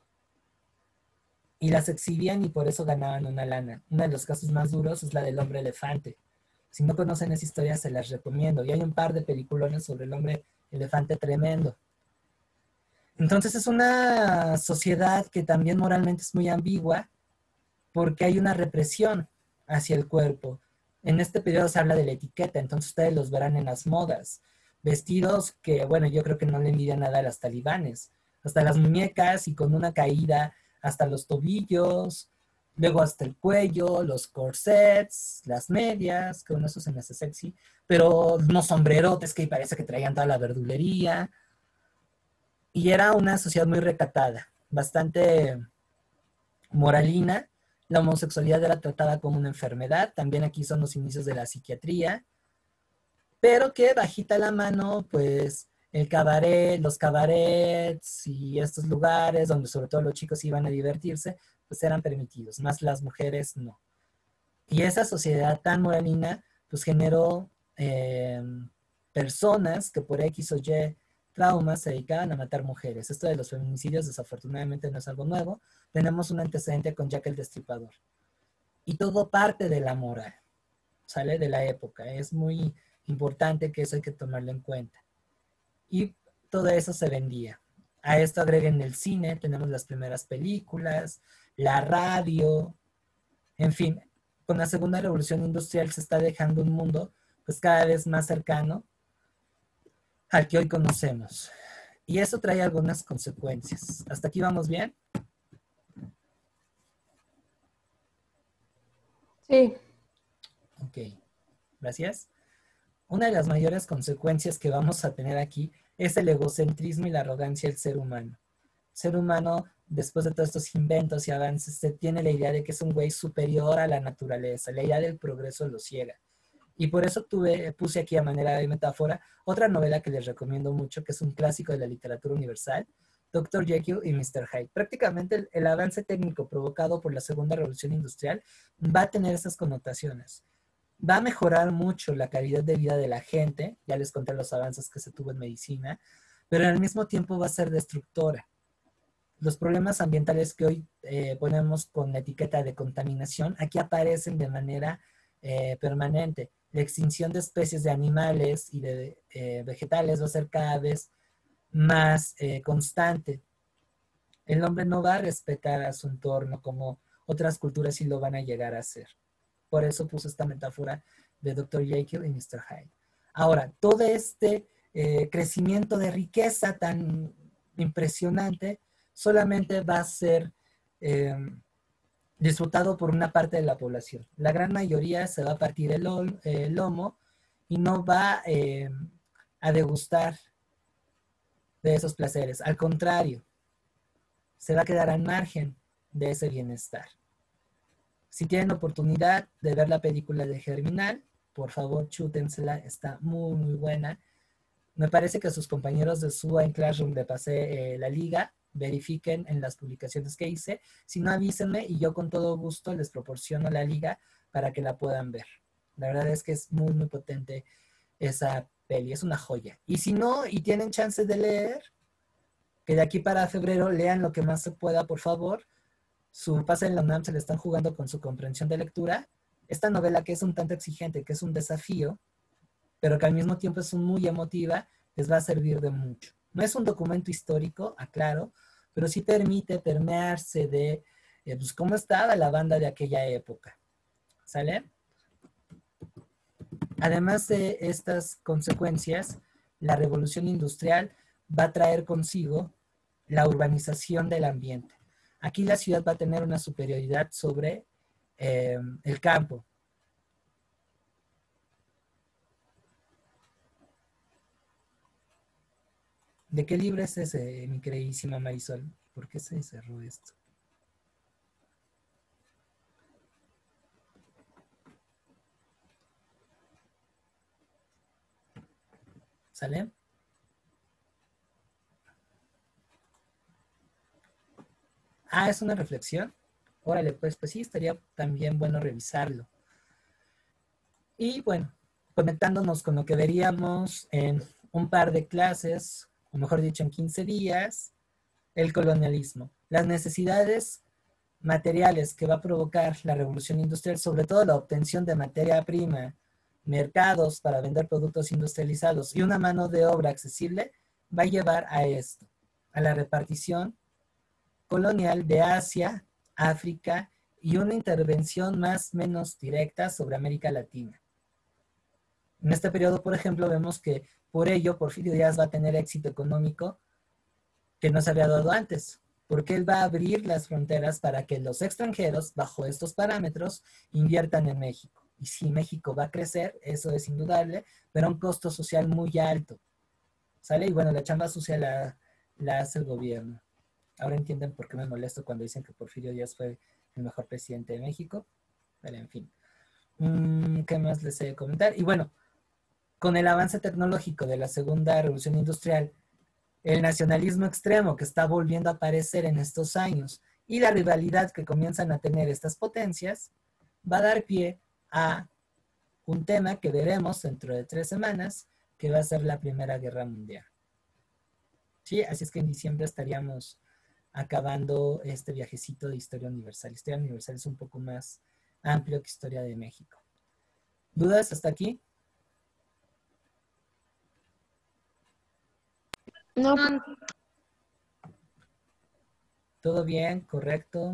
Y las exhibían y por eso ganaban una lana. Uno de los casos más duros es la del hombre elefante. Si no conocen esa historia, se las recomiendo. Y hay un par de peliculones sobre el hombre elefante tremendo. Entonces es una sociedad que también moralmente es muy ambigua porque hay una represión hacia el cuerpo. En este periodo se habla de la etiqueta, entonces ustedes los verán en las modas. Vestidos que, bueno, yo creo que no le envidian nada a las talibanes. Hasta las muñecas y con una caída hasta los tobillos, luego hasta el cuello, los corsets, las medias, que bueno, eso se me hace sexy, pero unos sombrerotes que parece que traían toda la verdulería. Y era una sociedad muy recatada, bastante moralina. La homosexualidad era tratada como una enfermedad, también aquí son los inicios de la psiquiatría, pero que bajita la mano, pues el cabaret, los cabarets y estos lugares donde sobre todo los chicos iban a divertirse, pues eran permitidos, más las mujeres no. Y esa sociedad tan moralina, pues generó eh, personas que por X o Y traumas se dedicaban a matar mujeres. Esto de los feminicidios desafortunadamente no es algo nuevo. Tenemos un antecedente con Jack el Destripador. Y todo parte de la moral, ¿sale? De la época. Es muy importante que eso hay que tomarlo en cuenta. Y todo eso se vendía. A esto agreguen el cine, tenemos las primeras películas, la radio, en fin, con la segunda revolución industrial se está dejando un mundo pues cada vez más cercano al que hoy conocemos. Y eso trae algunas consecuencias. ¿Hasta aquí vamos bien? Sí. Ok, gracias. Una de las mayores consecuencias que vamos a tener aquí es el egocentrismo y la arrogancia del ser humano. El ser humano, después de todos estos inventos y avances, se tiene la idea de que es un güey superior a la naturaleza. La idea del progreso lo ciega. Y por eso tuve, puse aquí a manera de metáfora otra novela que les recomiendo mucho, que es un clásico de la literatura universal, doctor Jekyll y mister Hyde. Prácticamente el, el avance técnico provocado por la segunda revolución industrial va a tener esas connotaciones. Va a mejorar mucho la calidad de vida de la gente, ya les conté los avances que se tuvo en medicina, pero al mismo tiempo va a ser destructora. Los problemas ambientales que hoy eh, ponemos con la etiqueta de contaminación, aquí aparecen de manera eh, permanente. La extinción de especies de animales y de eh, vegetales va a ser cada vez más eh, constante. El hombre no va a respetar a su entorno como otras culturas sí lo van a llegar a hacer. Por eso puse esta metáfora de doctor Jekyll y mister Hyde. Ahora, todo este eh, crecimiento de riqueza tan impresionante solamente va a ser eh, disfrutado por una parte de la población. La gran mayoría se va a partir el, el lomo y no va eh, a degustar de esos placeres. Al contrario, se va a quedar al margen de ese bienestar. Si tienen oportunidad de ver la película de Germinal, por favor, chútensela, está muy, muy buena. Me parece que a sus compañeros de S U A en Classroom le pasé eh, la liga, verifiquen en las publicaciones que hice. Si no, avísenme y yo con todo gusto les proporciono la liga para que la puedan ver. La verdad es que es muy, muy potente esa peli, es una joya. Y si no, y tienen chance de leer, que de aquí para febrero lean lo que más se pueda, por favor. Su pase en la UNAM se le están jugando con su comprensión de lectura. Esta novela que es un tanto exigente, que es un desafío, pero que al mismo tiempo es muy emotiva, les va a servir de mucho. No es un documento histórico, aclaro, pero sí permite permearse de eh, pues, cómo estaba la banda de aquella época. ¿Sale? Además de estas consecuencias, la revolución industrial va a traer consigo la urbanización del ambiente. Aquí la ciudad va a tener una superioridad sobre eh, el campo. ¿De qué libro es ese, mi queridísima Marisol? ¿Por qué se cerró esto? ¿Sale? Ah, es una reflexión. Órale, pues, pues sí, estaría también bueno revisarlo. Y bueno, conectándonos con lo que veríamos en un par de clases, o mejor dicho, en quince días, el colonialismo. Las necesidades materiales que va a provocar la revolución industrial, sobre todo la obtención de materia prima, mercados para vender productos industrializados y una mano de obra accesible, va a llevar a esto, a la repartición colonial de Asia, África y una intervención más o menos directa sobre América Latina. En este periodo, por ejemplo, vemos que por ello Porfirio Díaz va a tener éxito económico que no se había dado antes, porque él va a abrir las fronteras para que los extranjeros, bajo estos parámetros, inviertan en México. Y sí, México va a crecer, eso es indudable, pero a un costo social muy alto. ¿Sale? Y bueno, la chamba social la, la hace el gobierno. Ahora entienden por qué me molesto cuando dicen que Porfirio Díaz fue el mejor presidente de México. Pero en fin. ¿Qué más les he de comentar? Y bueno, con el avance tecnológico de la segunda revolución industrial, el nacionalismo extremo que está volviendo a aparecer en estos años y la rivalidad que comienzan a tener estas potencias, va a dar pie a un tema que veremos dentro de tres semanas, que va a ser la Primera Guerra Mundial. Sí, así es que en diciembre estaríamos acabando este viajecito de Historia Universal. Historia Universal es un poco más amplio que Historia de México. ¿Dudas hasta aquí? No. ¿Todo bien? ¿Correcto?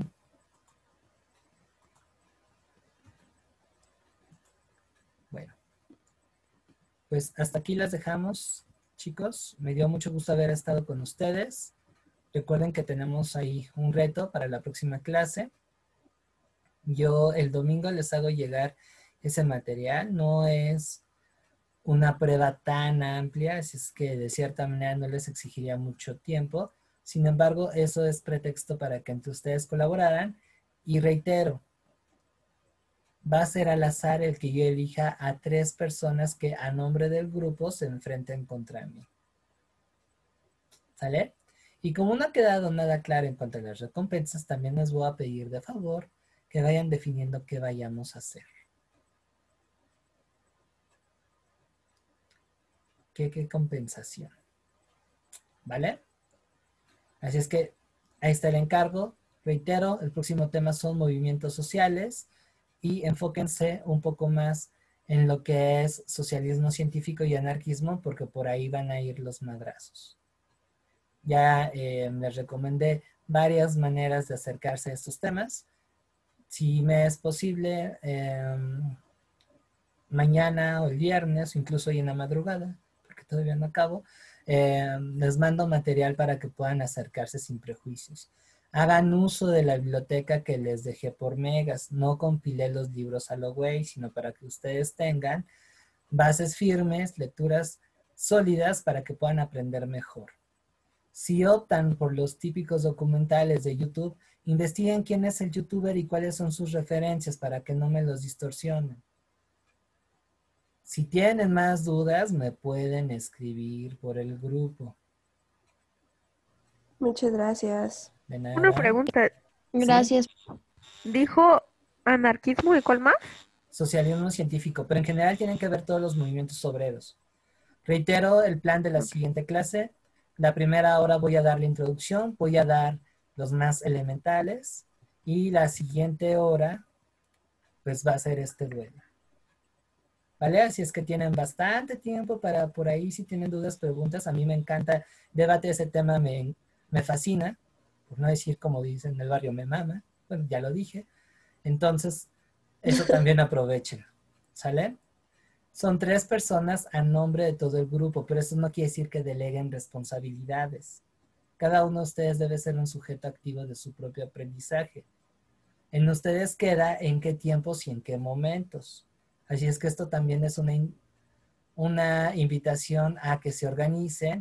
Bueno. Pues hasta aquí las dejamos, chicos. Me dio mucho gusto haber estado con ustedes. Recuerden que tenemos ahí un reto para la próxima clase. Yo el domingo les hago llegar ese material. No es una prueba tan amplia, así es que de cierta manera no les exigiría mucho tiempo. Sin embargo, eso es pretexto para que entre ustedes colaboraran. Y reitero, va a ser al azar el que yo elija a tres personas que a nombre del grupo se enfrenten contra mí. ¿Sale? Y como no ha quedado nada claro en cuanto a las recompensas, también les voy a pedir de favor que vayan definiendo qué vayamos a hacer. ¿Qué, qué compensación? ¿Vale? Así es que ahí está el encargo. Reitero, el próximo tema son movimientos sociales y enfóquense un poco más en lo que es socialismo científico y anarquismo, porque por ahí van a ir los madrazos. Ya eh, les recomendé varias maneras de acercarse a estos temas. Si me es posible, eh, mañana o el viernes, o incluso hoy en la madrugada, porque todavía no acabo, eh, les mando material para que puedan acercarse sin prejuicios. Hagan uso de la biblioteca que les dejé por megas. No compilé los libros a lo güey, sino para que ustedes tengan bases firmes, lecturas sólidas para que puedan aprender mejor. Si optan por los típicos documentales de YouTube, investiguen quién es el youtuber y cuáles son sus referencias para que no me los distorsionen. Si tienen más dudas, me pueden escribir por el grupo. Muchas gracias. De nada. Una pregunta. Gracias. ¿Dijo anarquismo y cuál más? Socialismo científico, pero en general tienen que ver todos los movimientos obreros. Reitero el plan de la siguiente clase. La primera hora voy a dar la introducción, voy a dar los más elementales y la siguiente hora pues va a ser este duelo. ¿Vale? Así es que tienen bastante tiempo para por ahí, si tienen dudas, preguntas. A mí me encanta debate ese tema, me, me fascina, por no decir como dicen en el barrio, me mama. Bueno, ya lo dije. Entonces, eso también aprovechen. ¿Sale? Son tres personas a nombre de todo el grupo, pero eso no quiere decir que deleguen responsabilidades. Cada uno de ustedes debe ser un sujeto activo de su propio aprendizaje. En ustedes queda en qué tiempos y en qué momentos. Así es que esto también es una, una invitación a que se organicen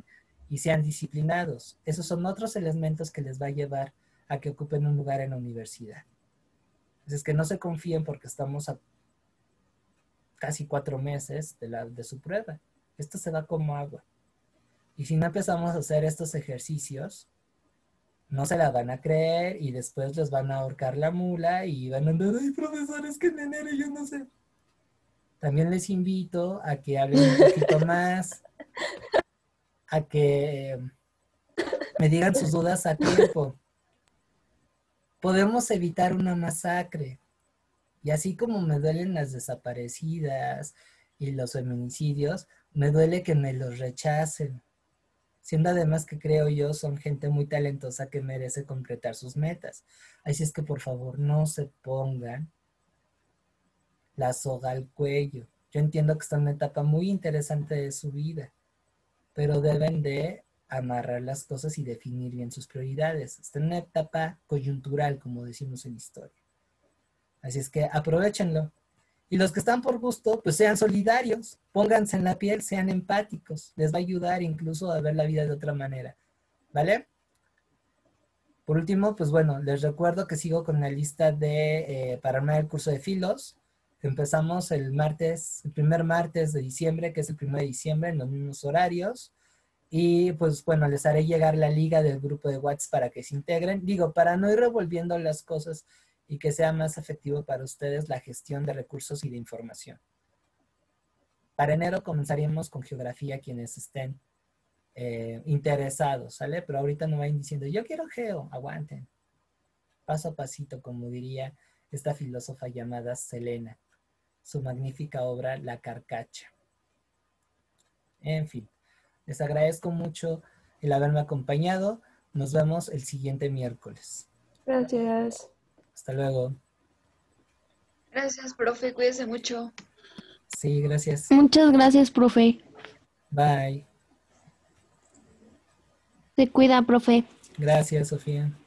y sean disciplinados. Esos son otros elementos que les va a llevar a que ocupen un lugar en la universidad. Es que no se confíen porque estamos a casi cuatro meses de, la, de su prueba. Esto se va como agua. Y si no empezamos a hacer estos ejercicios, no se la van a creer y después les van a ahorcar la mula y van a andar, ay, profesor, es que en enero yo no sé. También les invito a que hablen un poquito más, a que me digan sus dudas a tiempo. Podemos evitar una masacre. Y así como me duelen las desaparecidas y los feminicidios, me duele que me los rechacen. Siendo además que creo yo son gente muy talentosa que merece concretar sus metas. Así es que por favor no se pongan la soga al cuello. Yo entiendo que está en una etapa muy interesante de su vida, pero deben de amarrar las cosas y definir bien sus prioridades. Está en una etapa coyuntural, como decimos en historia. Así es que aprovechenlo. Y los que están por gusto, pues sean solidarios, pónganse en la piel, sean empáticos. Les va a ayudar incluso a ver la vida de otra manera. ¿Vale? Por último, pues bueno, les recuerdo que sigo con la lista de, eh, para armar el curso de filos. Empezamos el martes, el primer martes de diciembre, que es el primero de diciembre, en los mismos horarios. Y pues bueno, les haré llegar la liga del grupo de WhatsApp para que se integren. Digo, para no ir revolviendo las cosas y que sea más efectivo para ustedes la gestión de recursos y de información. Para enero comenzaríamos con geografía quienes estén eh, interesados, ¿sale? Pero ahorita no vayan diciendo, yo quiero geo, aguanten. Paso a pasito, como diría esta filósofa llamada Selena. Su magnífica obra, La Carcacha. En fin, les agradezco mucho el haberme acompañado. Nos vemos el siguiente miércoles. Gracias. Hasta luego. Gracias, profe. Cuídese mucho. Sí, gracias. Muchas gracias, profe. Bye. Se cuida, profe. Gracias, Sofía.